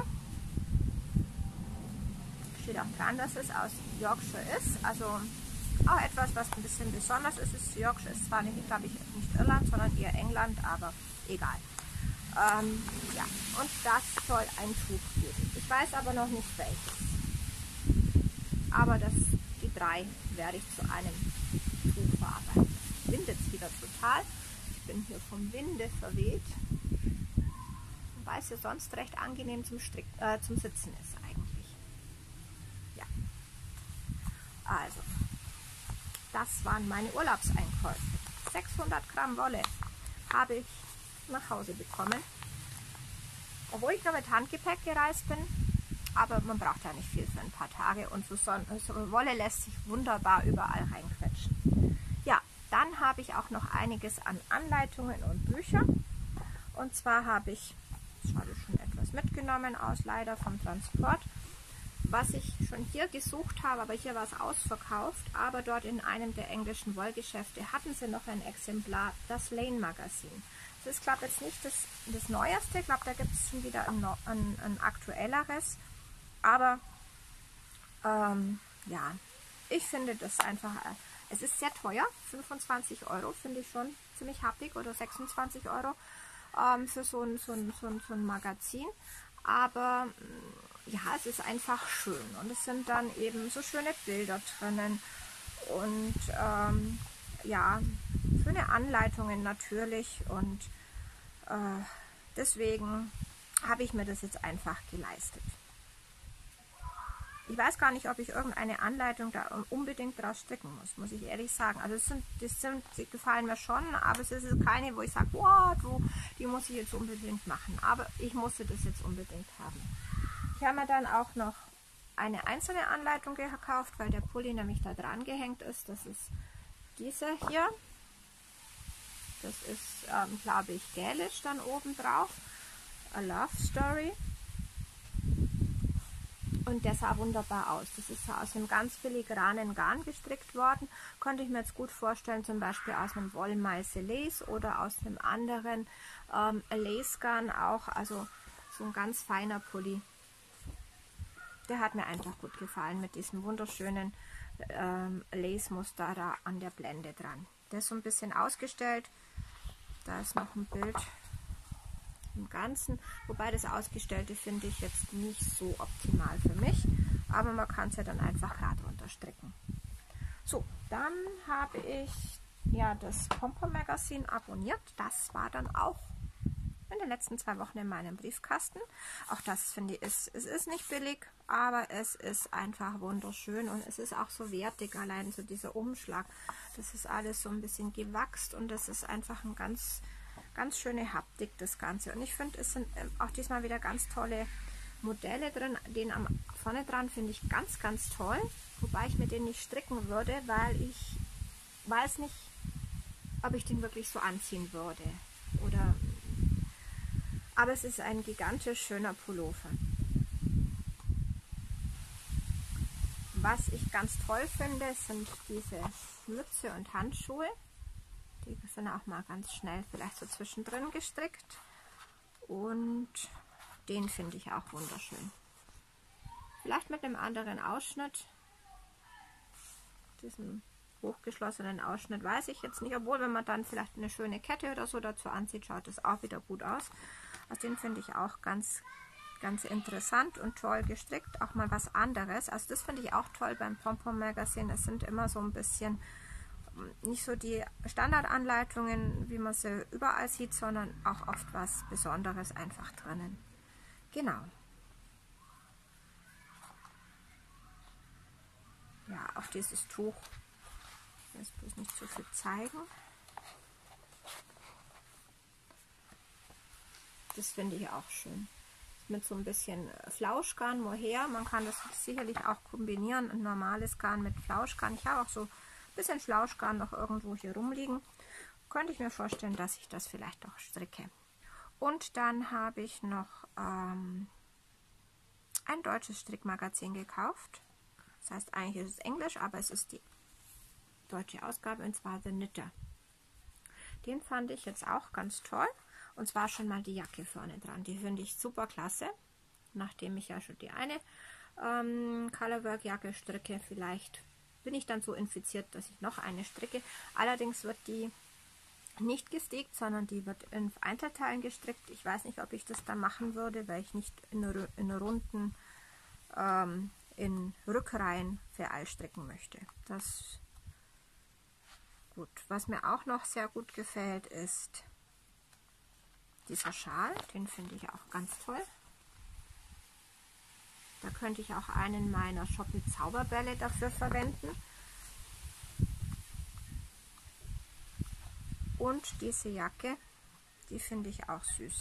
[SPEAKER 1] Steht auch dran, dass es aus Yorkshire ist. Also auch etwas, was ein bisschen besonders ist. ist Yorkshire ist zwar nicht, glaube ich, nicht Irland, sondern eher England, aber egal. Ähm, ja, und das soll ein Tuch geben. Ich weiß aber noch nicht welches. Aber das, die drei werde ich zu einem Tuch verarbeiten. Windet es wieder total. Ich bin hier vom Winde verweht. Wobei es ja sonst recht angenehm zum, Strick, äh, zum Sitzen ist eigentlich. Ja. Also, das waren meine Urlaubseinkäufe. sechshundert Gramm Wolle habe ich nach Hause bekommen. Obwohl ich nur mit Handgepäck gereist bin. Aber man braucht ja nicht viel für ein paar Tage. Und so, Son so Wolle lässt sich wunderbar überall reinquetschen. Ja, dann habe ich auch noch einiges an Anleitungen und Büchern. Und zwar habe ich, das habe ich schon etwas mitgenommen aus, leider vom Transport, was ich schon hier gesucht habe, aber hier war es ausverkauft. Aber dort in einem der englischen Wollgeschäfte hatten sie noch ein Exemplar, das Lane Magazin. Das ist, glaube ich, jetzt nicht das, das Neueste. Ich glaube, da gibt es schon wieder ein, ein, ein aktuelleres. Aber ähm, ja, ich finde das einfach, es ist sehr teuer, fünfundzwanzig Euro finde ich schon ziemlich happig, oder sechsundzwanzig Euro ähm, für so ein, so, ein, so, ein, so ein Magazin. Aber ja, es ist einfach schön und es sind dann eben so schöne Bilder drinnen und ähm, ja, schöne Anleitungen natürlich, und äh, deswegen habe ich mir das jetzt einfach geleistet. Ich weiß gar nicht, ob ich irgendeine Anleitung da unbedingt draus stricken muss, muss ich ehrlich sagen. Also es sind, das sind, die gefallen mir schon, aber es ist keine, wo ich sage, wow, du, die muss ich jetzt unbedingt machen. Aber ich musste das jetzt unbedingt haben. Ich habe mir dann auch noch eine einzelne Anleitung gekauft, weil der Pulli nämlich da dran gehängt ist. Das ist diese hier. Das ist, ähm, glaube ich, gälisch dann oben drauf. A Love Story. Und der sah wunderbar aus. Das ist aus einem ganz filigranen Garn gestrickt worden. Konnte ich mir jetzt gut vorstellen, zum Beispiel aus einem Wollmeise Lace oder aus einem anderen ähm, Lace Garn auch. Also so ein ganz feiner Pulli. Der hat mir einfach gut gefallen mit diesem wunderschönen ähm, Lace Muster da an der Blende dran. Der ist so ein bisschen ausgestellt. Da ist noch ein Bild im Ganzen, wobei das Ausgestellte finde ich jetzt nicht so optimal für mich, aber man kann es ja dann einfach gerade unterstricken. So, dann habe ich ja das Pom-Pom Magazin abonniert. Das war dann auch in den letzten zwei Wochen in meinem Briefkasten. Auch das finde ich, ist, es ist nicht billig, aber es ist einfach wunderschön und es ist auch so wertig, allein so dieser Umschlag. Das ist alles so ein bisschen gewachst und das ist einfach ein ganz Ganz schöne Haptik, das Ganze. Und ich finde, es sind auch diesmal wieder ganz tolle Modelle drin. Den am vorne dran finde ich ganz, ganz toll. Wobei ich mir den nicht stricken würde, weil ich weiß nicht, ob ich den wirklich so anziehen würde. Oder, aber es ist ein gigantisch schöner Pullover. Was ich ganz toll finde, sind diese Mütze und Handschuhe. Die sind auch mal ganz schnell vielleicht so zwischendrin gestrickt. Und den finde ich auch wunderschön. Vielleicht mit einem anderen Ausschnitt. Diesen hochgeschlossenen Ausschnitt weiß ich jetzt nicht. Obwohl, wenn man dann vielleicht eine schöne Kette oder so dazu anzieht, schaut das auch wieder gut aus. Also den finde ich auch ganz, ganz interessant und toll gestrickt. Auch mal was anderes. Also das finde ich auch toll beim Pom-Pom Magazin. Es sind immer so ein bisschen nicht so die Standardanleitungen, wie man sie überall sieht, sondern auch oft was Besonderes einfach drinnen. Genau. Ja, auch dieses Tuch, ich will bloß nicht so viel zeigen. Das finde ich auch schön. Mit so ein bisschen Flauschgarn, woher. Man kann das sicherlich auch kombinieren, ein normales Garn mit Flauschgarn. Ich habe auch so ein bisschen Flauschgarn noch irgendwo hier rumliegen. Könnte ich mir vorstellen, dass ich das vielleicht doch stricke. Und dann habe ich noch ähm, ein deutsches Strickmagazin gekauft. Das heißt, eigentlich ist es Englisch, aber es ist die deutsche Ausgabe, und zwar The Knitter. Den fand ich jetzt auch ganz toll. Und zwar schon mal die Jacke vorne dran. Die finde ich super klasse. Nachdem ich ja schon die eine ähm, Colorwork Jacke stricke, vielleicht bin ich dann so infiziert, dass ich noch eine stricke. Allerdings wird die nicht gestickt, sondern die wird in Einzelteilen gestrickt. Ich weiß nicht, ob ich das dann machen würde, weil ich nicht in, in Runden ähm, in Rückreihen vereil stricken möchte. Das gut. Was mir auch noch sehr gut gefällt, ist dieser Schal. Den finde ich auch ganz toll. Da könnte ich auch einen meiner Shopping Zauberbälle dafür verwenden. Und diese Jacke, die finde ich auch süß.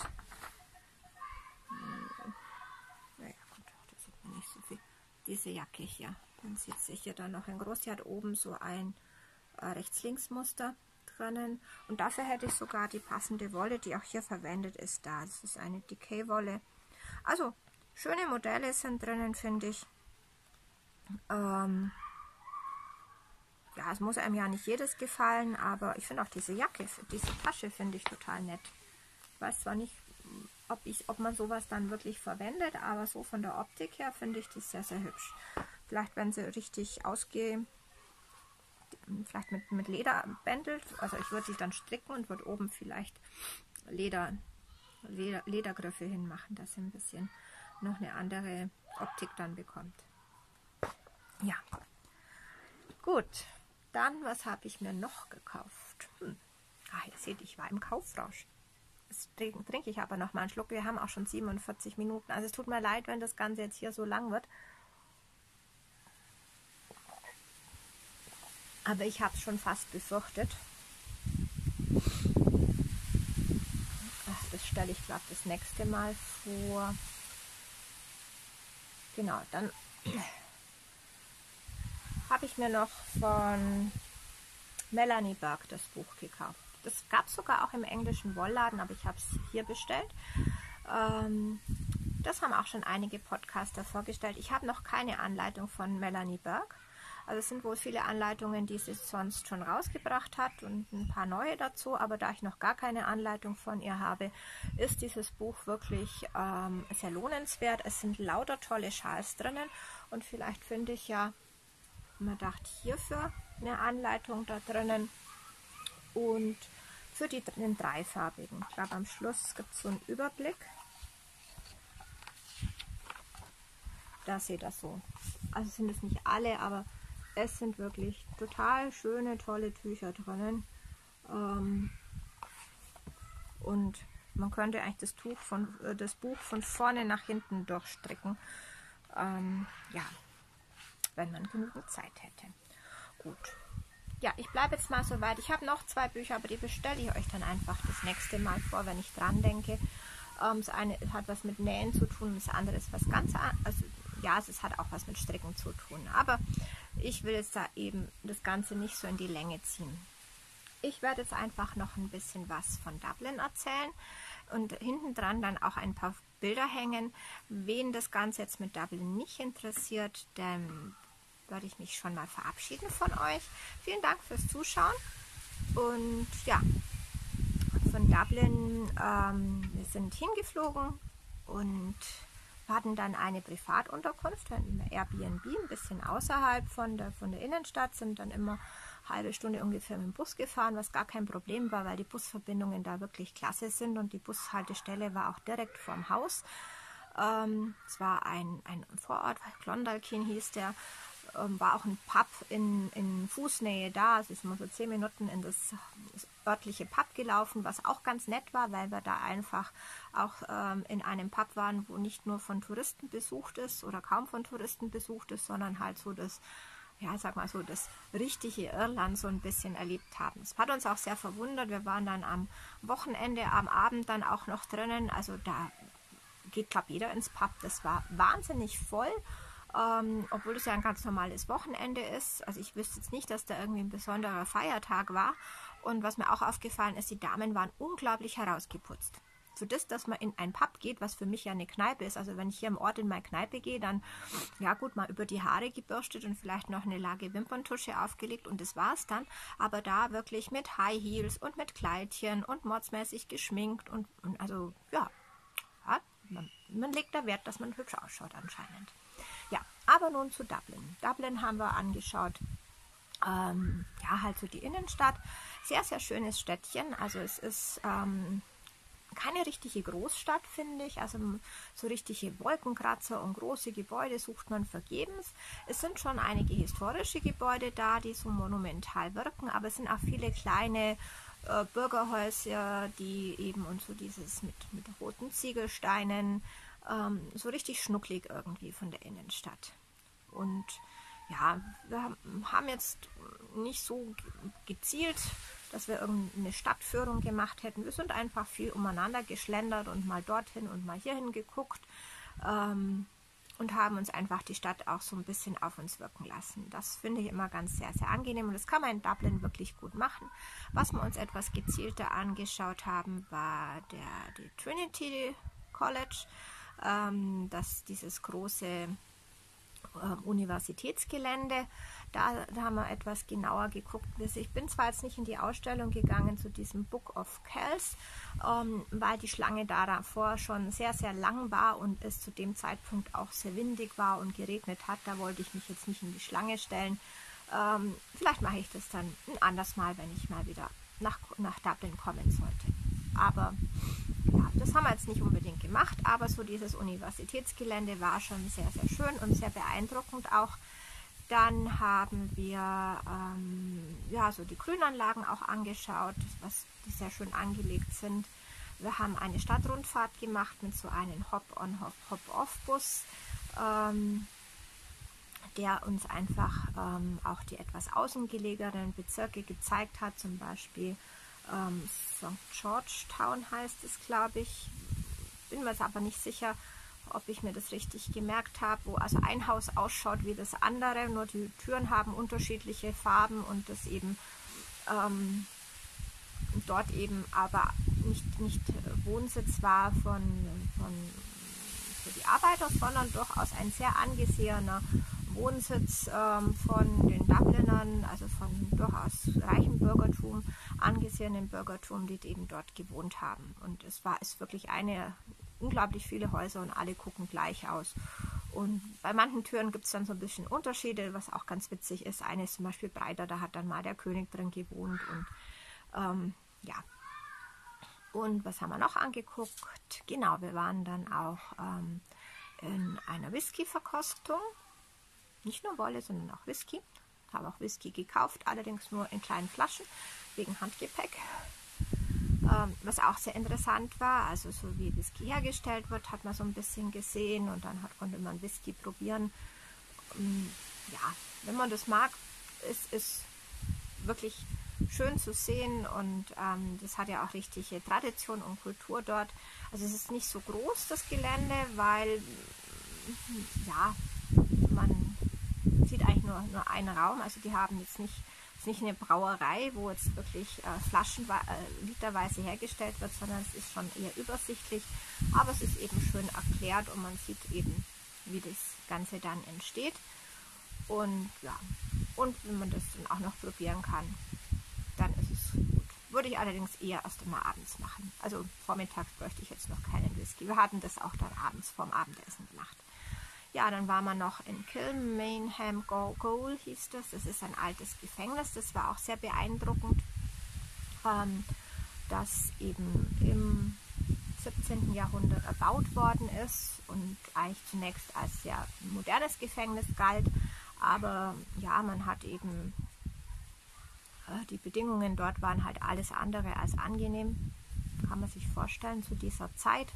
[SPEAKER 1] Naja, gut, da sieht man nicht so viel. Diese Jacke hier, man sieht sich hier dann noch in groß. Die hat oben so ein äh, Rechts-Links-Muster drinnen. Und dafür hätte ich sogar die passende Wolle, die auch hier verwendet ist, da. Das ist eine Decay-Wolle. Also, schöne Modelle sind drinnen, finde ich. Ähm, ja, es muss einem ja nicht jedes gefallen, aber ich finde auch diese Jacke, diese Tasche finde ich total nett. Ich weiß zwar nicht, ob, ich, ob man sowas dann wirklich verwendet, aber so von der Optik her finde ich die sehr, sehr hübsch. Vielleicht, wenn sie richtig ausgeht, vielleicht mit, mit Leder bändelt, also ich würde sie dann stricken und würde oben vielleicht Leder, Leder, Ledergriffe hinmachen, dass sie ein bisschen noch eine andere Optik dann bekommt. Ja, gut, dann, was habe ich mir noch gekauft? Hm. Ah, ihr seht, ich war im Kaufrausch. Jetzt trinke ich aber noch mal einen Schluck, wir haben auch schon siebenundvierzig Minuten, also es tut mir leid, wenn das Ganze jetzt hier so lang wird. Aber ich habe es schon fast befürchtet. Ach, das stelle ich, glaube das nächste Mal vor. Genau, dann habe ich mir noch von Melanie Burke das Buch gekauft. Das gab es sogar auch im englischen Wollladen, aber ich habe es hier bestellt. Ähm, das haben auch schon einige Podcaster vorgestellt. Ich habe noch keine Anleitung von Melanie Burke. Also es sind wohl viele Anleitungen, die sie sonst schon rausgebracht hat und ein paar neue dazu, aber da ich noch gar keine Anleitung von ihr habe, ist dieses Buch wirklich ähm, sehr lohnenswert. Es sind lauter tolle Schals drinnen und vielleicht finde ich ja, man dachte, hierfür eine Anleitung da drinnen und für die, den dreifarbigen. Ich glaube, am Schluss gibt es so einen Überblick. Da seht ihr so. Also sind es nicht alle, aber es sind wirklich total schöne, tolle Tücher drinnen. Ähm, und man könnte eigentlich das, Tuch von, äh, das Buch von vorne nach hinten durchstricken. Ähm, ja, wenn man genügend Zeit hätte. Gut. Ja, ich bleibe jetzt mal so weit. Ich habe noch zwei Bücher, aber die bestelle ich euch dann einfach das nächste Mal vor, wenn ich dran denke. Ähm, das eine hat was mit Nähen zu tun, das andere ist was ganz anderes. Also, ja, es hat auch was mit Stricken zu tun. Aber ich will jetzt da eben das Ganze nicht so in die Länge ziehen. Ich werde jetzt einfach noch ein bisschen was von Dublin erzählen und hinten dran dann auch ein paar Bilder hängen. Wen das Ganze jetzt mit Dublin nicht interessiert, dann würde ich mich schon mal verabschieden von euch. Vielen Dank fürs Zuschauen und ja, von Dublin, ähm, wir sind hingeflogen und hatten dann eine Privatunterkunft, ein Airbnb, ein bisschen außerhalb von der, von der Innenstadt, sind dann immer eine halbe Stunde ungefähr mit dem Bus gefahren, was gar kein Problem war, weil die Busverbindungen da wirklich klasse sind und die Bushaltestelle war auch direkt vorm Haus. Ähm, es war ein, ein Vorort, Clondalkin hieß der, ähm, war auch ein Pub in, in Fußnähe da. Es ist mal so zehn Minuten in das, das örtliche Pub gelaufen, was auch ganz nett war, weil wir da einfach auch ähm, in einem Pub waren, wo nicht nur von Touristen besucht ist oder kaum von Touristen besucht ist, sondern halt so das, ja, sag mal so, das richtige Irland so ein bisschen erlebt haben. Es hat uns auch sehr verwundert. Wir waren dann am Wochenende, am Abend dann auch noch drinnen. Also da geht, glaube ich, jeder ins Pub. Das war wahnsinnig voll, ähm, obwohl es ja ein ganz normales Wochenende ist. Also ich wüsste jetzt nicht, dass da irgendwie ein besonderer Feiertag war. Und was mir auch aufgefallen ist, die Damen waren unglaublich herausgeputzt. Für das, dass man in ein Pub geht, was für mich ja eine Kneipe ist, also wenn ich hier im Ort in meine Kneipe gehe, dann, ja gut, mal über die Haare gebürstet und vielleicht noch eine Lage Wimperntusche aufgelegt und das war's dann. Aber da wirklich mit High Heels und mit Kleidchen und mordsmäßig geschminkt und, und also, ja, ja man, man legt da Wert, dass man hübsch ausschaut anscheinend. Ja, aber nun zu Dublin. Dublin haben wir angeschaut. Ähm, ja, halt so die Innenstadt. Sehr, sehr schönes Städtchen. Also es ist ähm, keine richtige Großstadt, finde ich. Also so richtige Wolkenkratzer und große Gebäude sucht man vergebens. Es sind schon einige historische Gebäude da, die so monumental wirken, aber es sind auch viele kleine äh, Bürgerhäuser, die eben und so dieses mit, mit roten Ziegelsteinen, ähm, so richtig schnucklig irgendwie von der Innenstadt. Und ja, wir haben jetzt nicht so gezielt, dass wir irgendeine Stadtführung gemacht hätten. Wir sind einfach viel umeinander geschlendert und mal dorthin und mal hierhin geguckt ähm, und haben uns einfach die Stadt auch so ein bisschen auf uns wirken lassen. Das finde ich immer ganz sehr, sehr angenehm und das kann man in Dublin wirklich gut machen. Was wir uns etwas gezielter angeschaut haben, war der die Trinity College, ähm, das dieses große Universitätsgelände. Da, da haben wir etwas genauer geguckt. Ich bin zwar jetzt nicht in die Ausstellung gegangen zu diesem Book of Kells, ähm, weil die Schlange da davor schon sehr, sehr lang war und es zu dem Zeitpunkt auch sehr windig war und geregnet hat. Da wollte ich mich jetzt nicht in die Schlange stellen. Ähm, vielleicht mache ich das dann ein anderes Mal, wenn ich mal wieder nach, nach Dublin kommen sollte. Aber ja, das haben wir jetzt nicht unbedingt gemacht, aber so dieses Universitätsgelände war schon sehr, sehr schön und sehr beeindruckend auch. Dann haben wir ähm, ja, so die Grünanlagen auch angeschaut, was die sehr schön angelegt sind. Wir haben eine Stadtrundfahrt gemacht mit so einem Hop-on, Hop-off-Bus, ähm, der uns einfach ähm, auch die etwas außengelegenen Bezirke gezeigt hat, zum Beispiel Ähm, Sankt Georgetown heißt es, glaube ich. Bin mir jetzt aber nicht sicher, ob ich mir das richtig gemerkt habe, wo also ein Haus ausschaut wie das andere, nur die Türen haben unterschiedliche Farben und das eben ähm, dort eben aber nicht, nicht Wohnsitz war von, von für die Arbeiter, sondern durchaus ein sehr angesehener Wohnsitz ähm, von den Dublinern, also von durchaus reichem Bürgertum, angesehenen Bürgertum, die eben dort gewohnt haben. Und es war es wirklich eine, unglaublich viele Häuser und alle gucken gleich aus. Und bei manchen Türen gibt es dann so ein bisschen Unterschiede, was auch ganz witzig ist. Eine ist zum Beispiel breiter, da hat dann mal der König drin gewohnt. Und ähm, ja. Und was haben wir noch angeguckt? Genau, wir waren dann auch ähm, in einer Whisky-Verkostung. Nicht nur Wolle, sondern auch Whisky. Habe auch Whisky gekauft, allerdings nur in kleinen Flaschen, wegen Handgepäck. Ähm, was auch sehr interessant war, also so wie Whisky hergestellt wird, hat man so ein bisschen gesehen und dann hat, konnte man Whisky probieren. Ähm, ja, wenn man das mag, ist es wirklich schön zu sehen und ähm, das hat ja auch richtige Tradition und Kultur dort. Also es ist nicht so groß, das Gelände, weil ja, man sieht eigentlich nur, nur einen Raum, also die haben jetzt nicht, ist nicht eine Brauerei, wo jetzt wirklich äh, Flaschen äh, literweise hergestellt wird, sondern es ist schon eher übersichtlich, aber es ist eben schön erklärt und man sieht eben, wie das Ganze dann entsteht. Und ja, und wenn man das dann auch noch probieren kann, dann ist es gut. Würde ich allerdings eher erst immer abends machen. Also vormittags bräuchte ich jetzt noch keinen Whisky. Wir hatten das auch dann abends vorm Abendessen gemacht. Ja, dann waren wir noch in Kilmainham Gaol, hieß das. Das ist ein altes Gefängnis. Das war auch sehr beeindruckend, ähm, das eben im siebzehnten Jahrhundert erbaut worden ist und eigentlich zunächst als sehr modernes Gefängnis galt, aber ja, man hat eben, äh, die Bedingungen dort waren halt alles andere als angenehm, kann man sich vorstellen, zu dieser Zeit.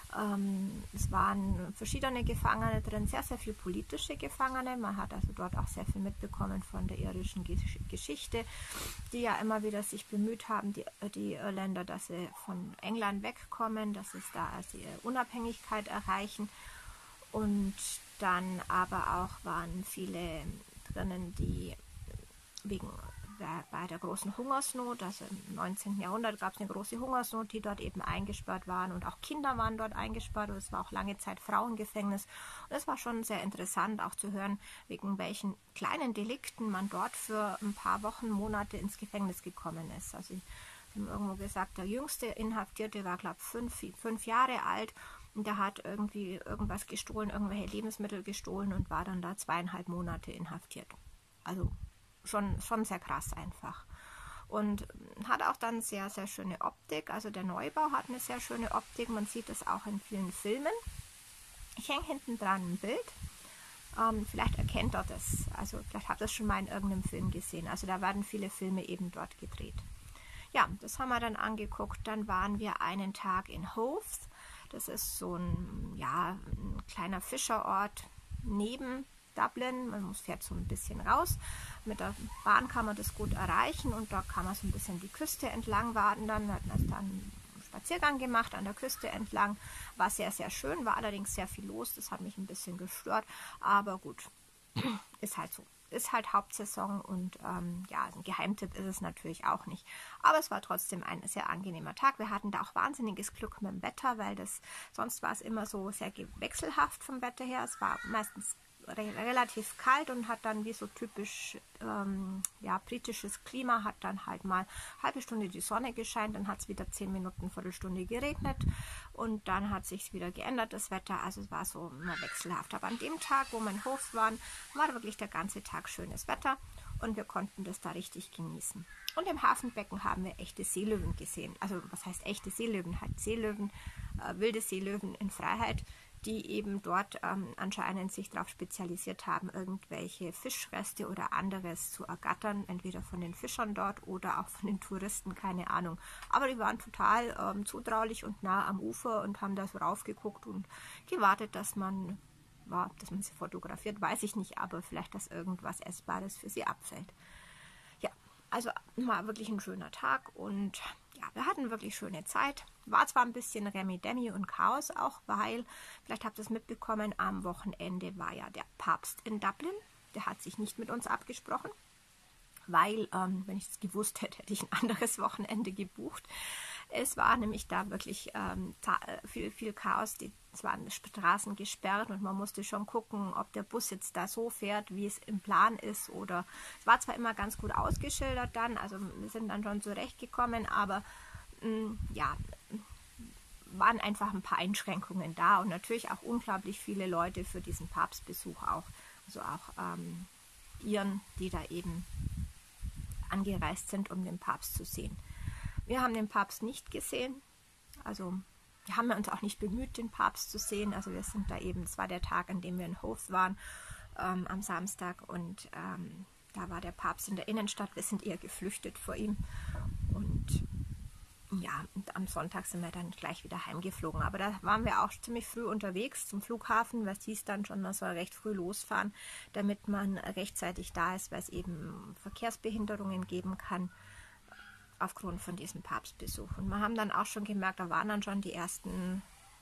[SPEAKER 1] Ähm, es waren verschiedene Gefangene drin, sehr, sehr viele politische Gefangene. Man hat also dort auch sehr viel mitbekommen von der irischen Geschichte, die ja immer wieder sich bemüht haben, die, die Irländer, dass sie von England wegkommen, dass sie da also ihre Unabhängigkeit erreichen. Und dann aber auch waren viele drinnen, die wegen bei der großen Hungersnot, also im neunzehnten Jahrhundert gab es eine große Hungersnot, die dort eben eingesperrt waren, und auch Kinder waren dort eingesperrt, und es war auch lange Zeit Frauengefängnis. Und es war schon sehr interessant auch zu hören, wegen welchen kleinen Delikten man dort für ein paar Wochen, Monate ins Gefängnis gekommen ist. Also ich habe irgendwo gesagt, der jüngste Inhaftierte war, glaube ich, fünf, fünf Jahre alt, und der hat irgendwie irgendwas gestohlen, irgendwelche Lebensmittel gestohlen und war dann da zweieinhalb Monate inhaftiert. Also Schon, schon sehr krass einfach. Und hat auch dann sehr, sehr schöne Optik. Also der Neubau hat eine sehr schöne Optik. Man sieht das auch in vielen Filmen. Ich hänge hinten dran ein Bild. Ähm, vielleicht erkennt ihr das. Also vielleicht habt ihr es schon mal in irgendeinem Film gesehen. Also da werden viele Filme eben dort gedreht. Ja, das haben wir dann angeguckt. Dann waren wir einen Tag in Howth. Das ist so ein, ja, ein kleiner Fischerort neben Dublin. Man muss fährt so ein bisschen raus. Mit der Bahn kann man das gut erreichen, und da kann man so ein bisschen die Küste entlang wandern. Wir hatten also dann einen Spaziergang gemacht an der Küste entlang. War sehr, sehr schön, war allerdings sehr viel los. Das hat mich ein bisschen gestört, aber gut, ist halt so. Ist halt Hauptsaison, und ähm, ja, ein Geheimtipp ist es natürlich auch nicht. Aber es war trotzdem ein sehr angenehmer Tag. Wir hatten da auch wahnsinniges Glück mit dem Wetter, weil das sonst war es immer so sehr wechselhaft vom Wetter her. Es war meistens relativ kalt und hat dann, wie so typisch ähm, ja, britisches Klima, hat dann halt mal eine halbe Stunde die Sonne gescheint, dann hat es wieder zehn Minuten, Viertelstunde geregnet, und dann hat sich wieder geändert, das Wetter. Also es war so immer wechselhaft. Aber an dem Tag, wo wir in Howth waren, war wirklich der ganze Tag schönes Wetter, und wir konnten das da richtig genießen. Und im Hafenbecken haben wir echte Seelöwen gesehen. Also was heißt echte Seelöwen? Halt Seelöwen, äh, wilde Seelöwen in Freiheit, die eben dort ähm, anscheinend sich darauf spezialisiert haben, irgendwelche Fischreste oder anderes zu ergattern, entweder von den Fischern dort oder auch von den Touristen, keine Ahnung. Aber die waren total ähm, zutraulich und nah am Ufer und haben da so raufgeguckt und gewartet, dass man, ja, dass man sie fotografiert, weiß ich nicht, aber vielleicht, dass irgendwas Essbares für sie abfällt. Ja, also war wirklich ein schöner Tag, und ja, wir hatten wirklich schöne Zeit. War zwar ein bisschen Remi-Demi und Chaos auch, weil, vielleicht habt ihr es mitbekommen, am Wochenende war ja der Papst in Dublin. Der hat sich nicht mit uns abgesprochen, weil, ähm, wenn ich das gewusst hätte, hätte ich ein anderes Wochenende gebucht. Es war nämlich da wirklich ähm, viel, viel Chaos. Die, es waren Straßen gesperrt, und man musste schon gucken, ob der Bus jetzt da so fährt, wie es im Plan ist. Oder es war zwar immer ganz gut ausgeschildert dann, also wir sind dann schon zurechtgekommen, aber mh, ja, waren einfach ein paar Einschränkungen da, und natürlich auch unglaublich viele Leute für diesen Papstbesuch auch. Also auch ähm, Iren, die da eben angereist sind, um den Papst zu sehen. Wir haben den Papst nicht gesehen, also wir haben uns auch nicht bemüht, den Papst zu sehen. Also wir sind da eben, es war der Tag, an dem wir in Howth waren, ähm, am Samstag, und ähm, da war der Papst in der Innenstadt. Wir sind eher geflüchtet vor ihm, und ja, und am Sonntag sind wir dann gleich wieder heimgeflogen. Aber da waren wir auch ziemlich früh unterwegs zum Flughafen, weil es hieß dann schon, man soll recht früh losfahren, damit man rechtzeitig da ist, weil es eben Verkehrsbehinderungen geben kann aufgrund von diesem Papstbesuch. Und wir haben dann auch schon gemerkt, da waren dann schon die ersten,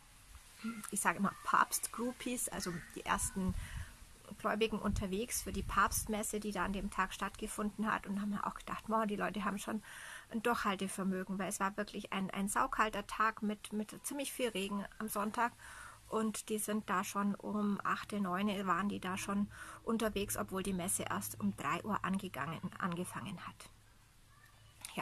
[SPEAKER 1] ich sage immer Papst-Groupies, also die ersten Gläubigen unterwegs für die Papstmesse, die da an dem Tag stattgefunden hat, und haben wir auch gedacht, wow, die Leute haben schon ein Durchhaltevermögen, weil es war wirklich ein, ein saukalter Tag mit, mit ziemlich viel Regen am Sonntag, und die sind da schon um acht, neun waren die da schon unterwegs, obwohl die Messe erst um drei Uhr angegangen, angefangen hat. Ja.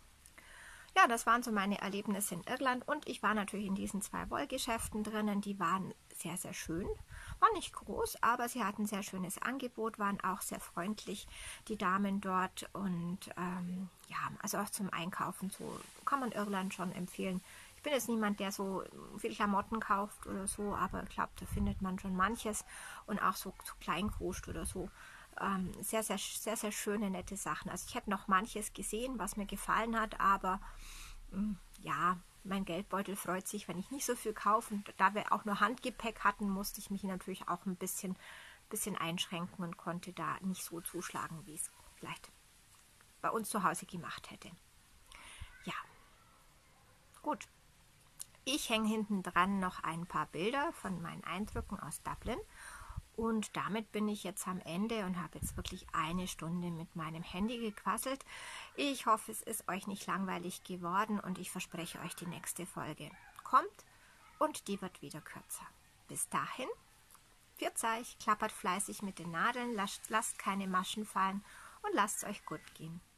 [SPEAKER 1] Ja, das waren so meine Erlebnisse in Irland, und ich war natürlich in diesen zwei Wollgeschäften drinnen, die waren sehr, sehr schön. War nicht groß, aber sie hatten ein sehr schönes Angebot, waren auch sehr freundlich, die Damen dort, und ähm, ja, also auch zum Einkaufen, so kann man Irland schon empfehlen. Ich bin jetzt niemand, der so viel Klamotten kauft oder so, aber ich glaube, da findet man schon manches, und auch so, so Kleinkost oder so ähm, sehr, sehr, sehr, sehr schöne, nette Sachen. Also ich hätte noch manches gesehen, was mir gefallen hat, aber mh, ja, mein Geldbeutel freut sich, wenn ich nicht so viel kaufe. Und da wir auch nur Handgepäck hatten, musste ich mich natürlich auch ein bisschen, bisschen einschränken und konnte da nicht so zuschlagen, wie es vielleicht bei uns zu Hause gemacht hätte. Ja, gut. Ich hänge hinten dran noch ein paar Bilder von meinen Eindrücken aus Dublin. Und damit bin ich jetzt am Ende und habe jetzt wirklich eine Stunde mit meinem Handy gequasselt. Ich hoffe, es ist euch nicht langweilig geworden und ich verspreche euch, die nächste Folge kommt und die wird wieder kürzer. Bis dahin, pfiat euch, klappert fleißig mit den Nadeln, lasst, lasst keine Maschen fallen und lasst es euch gut gehen.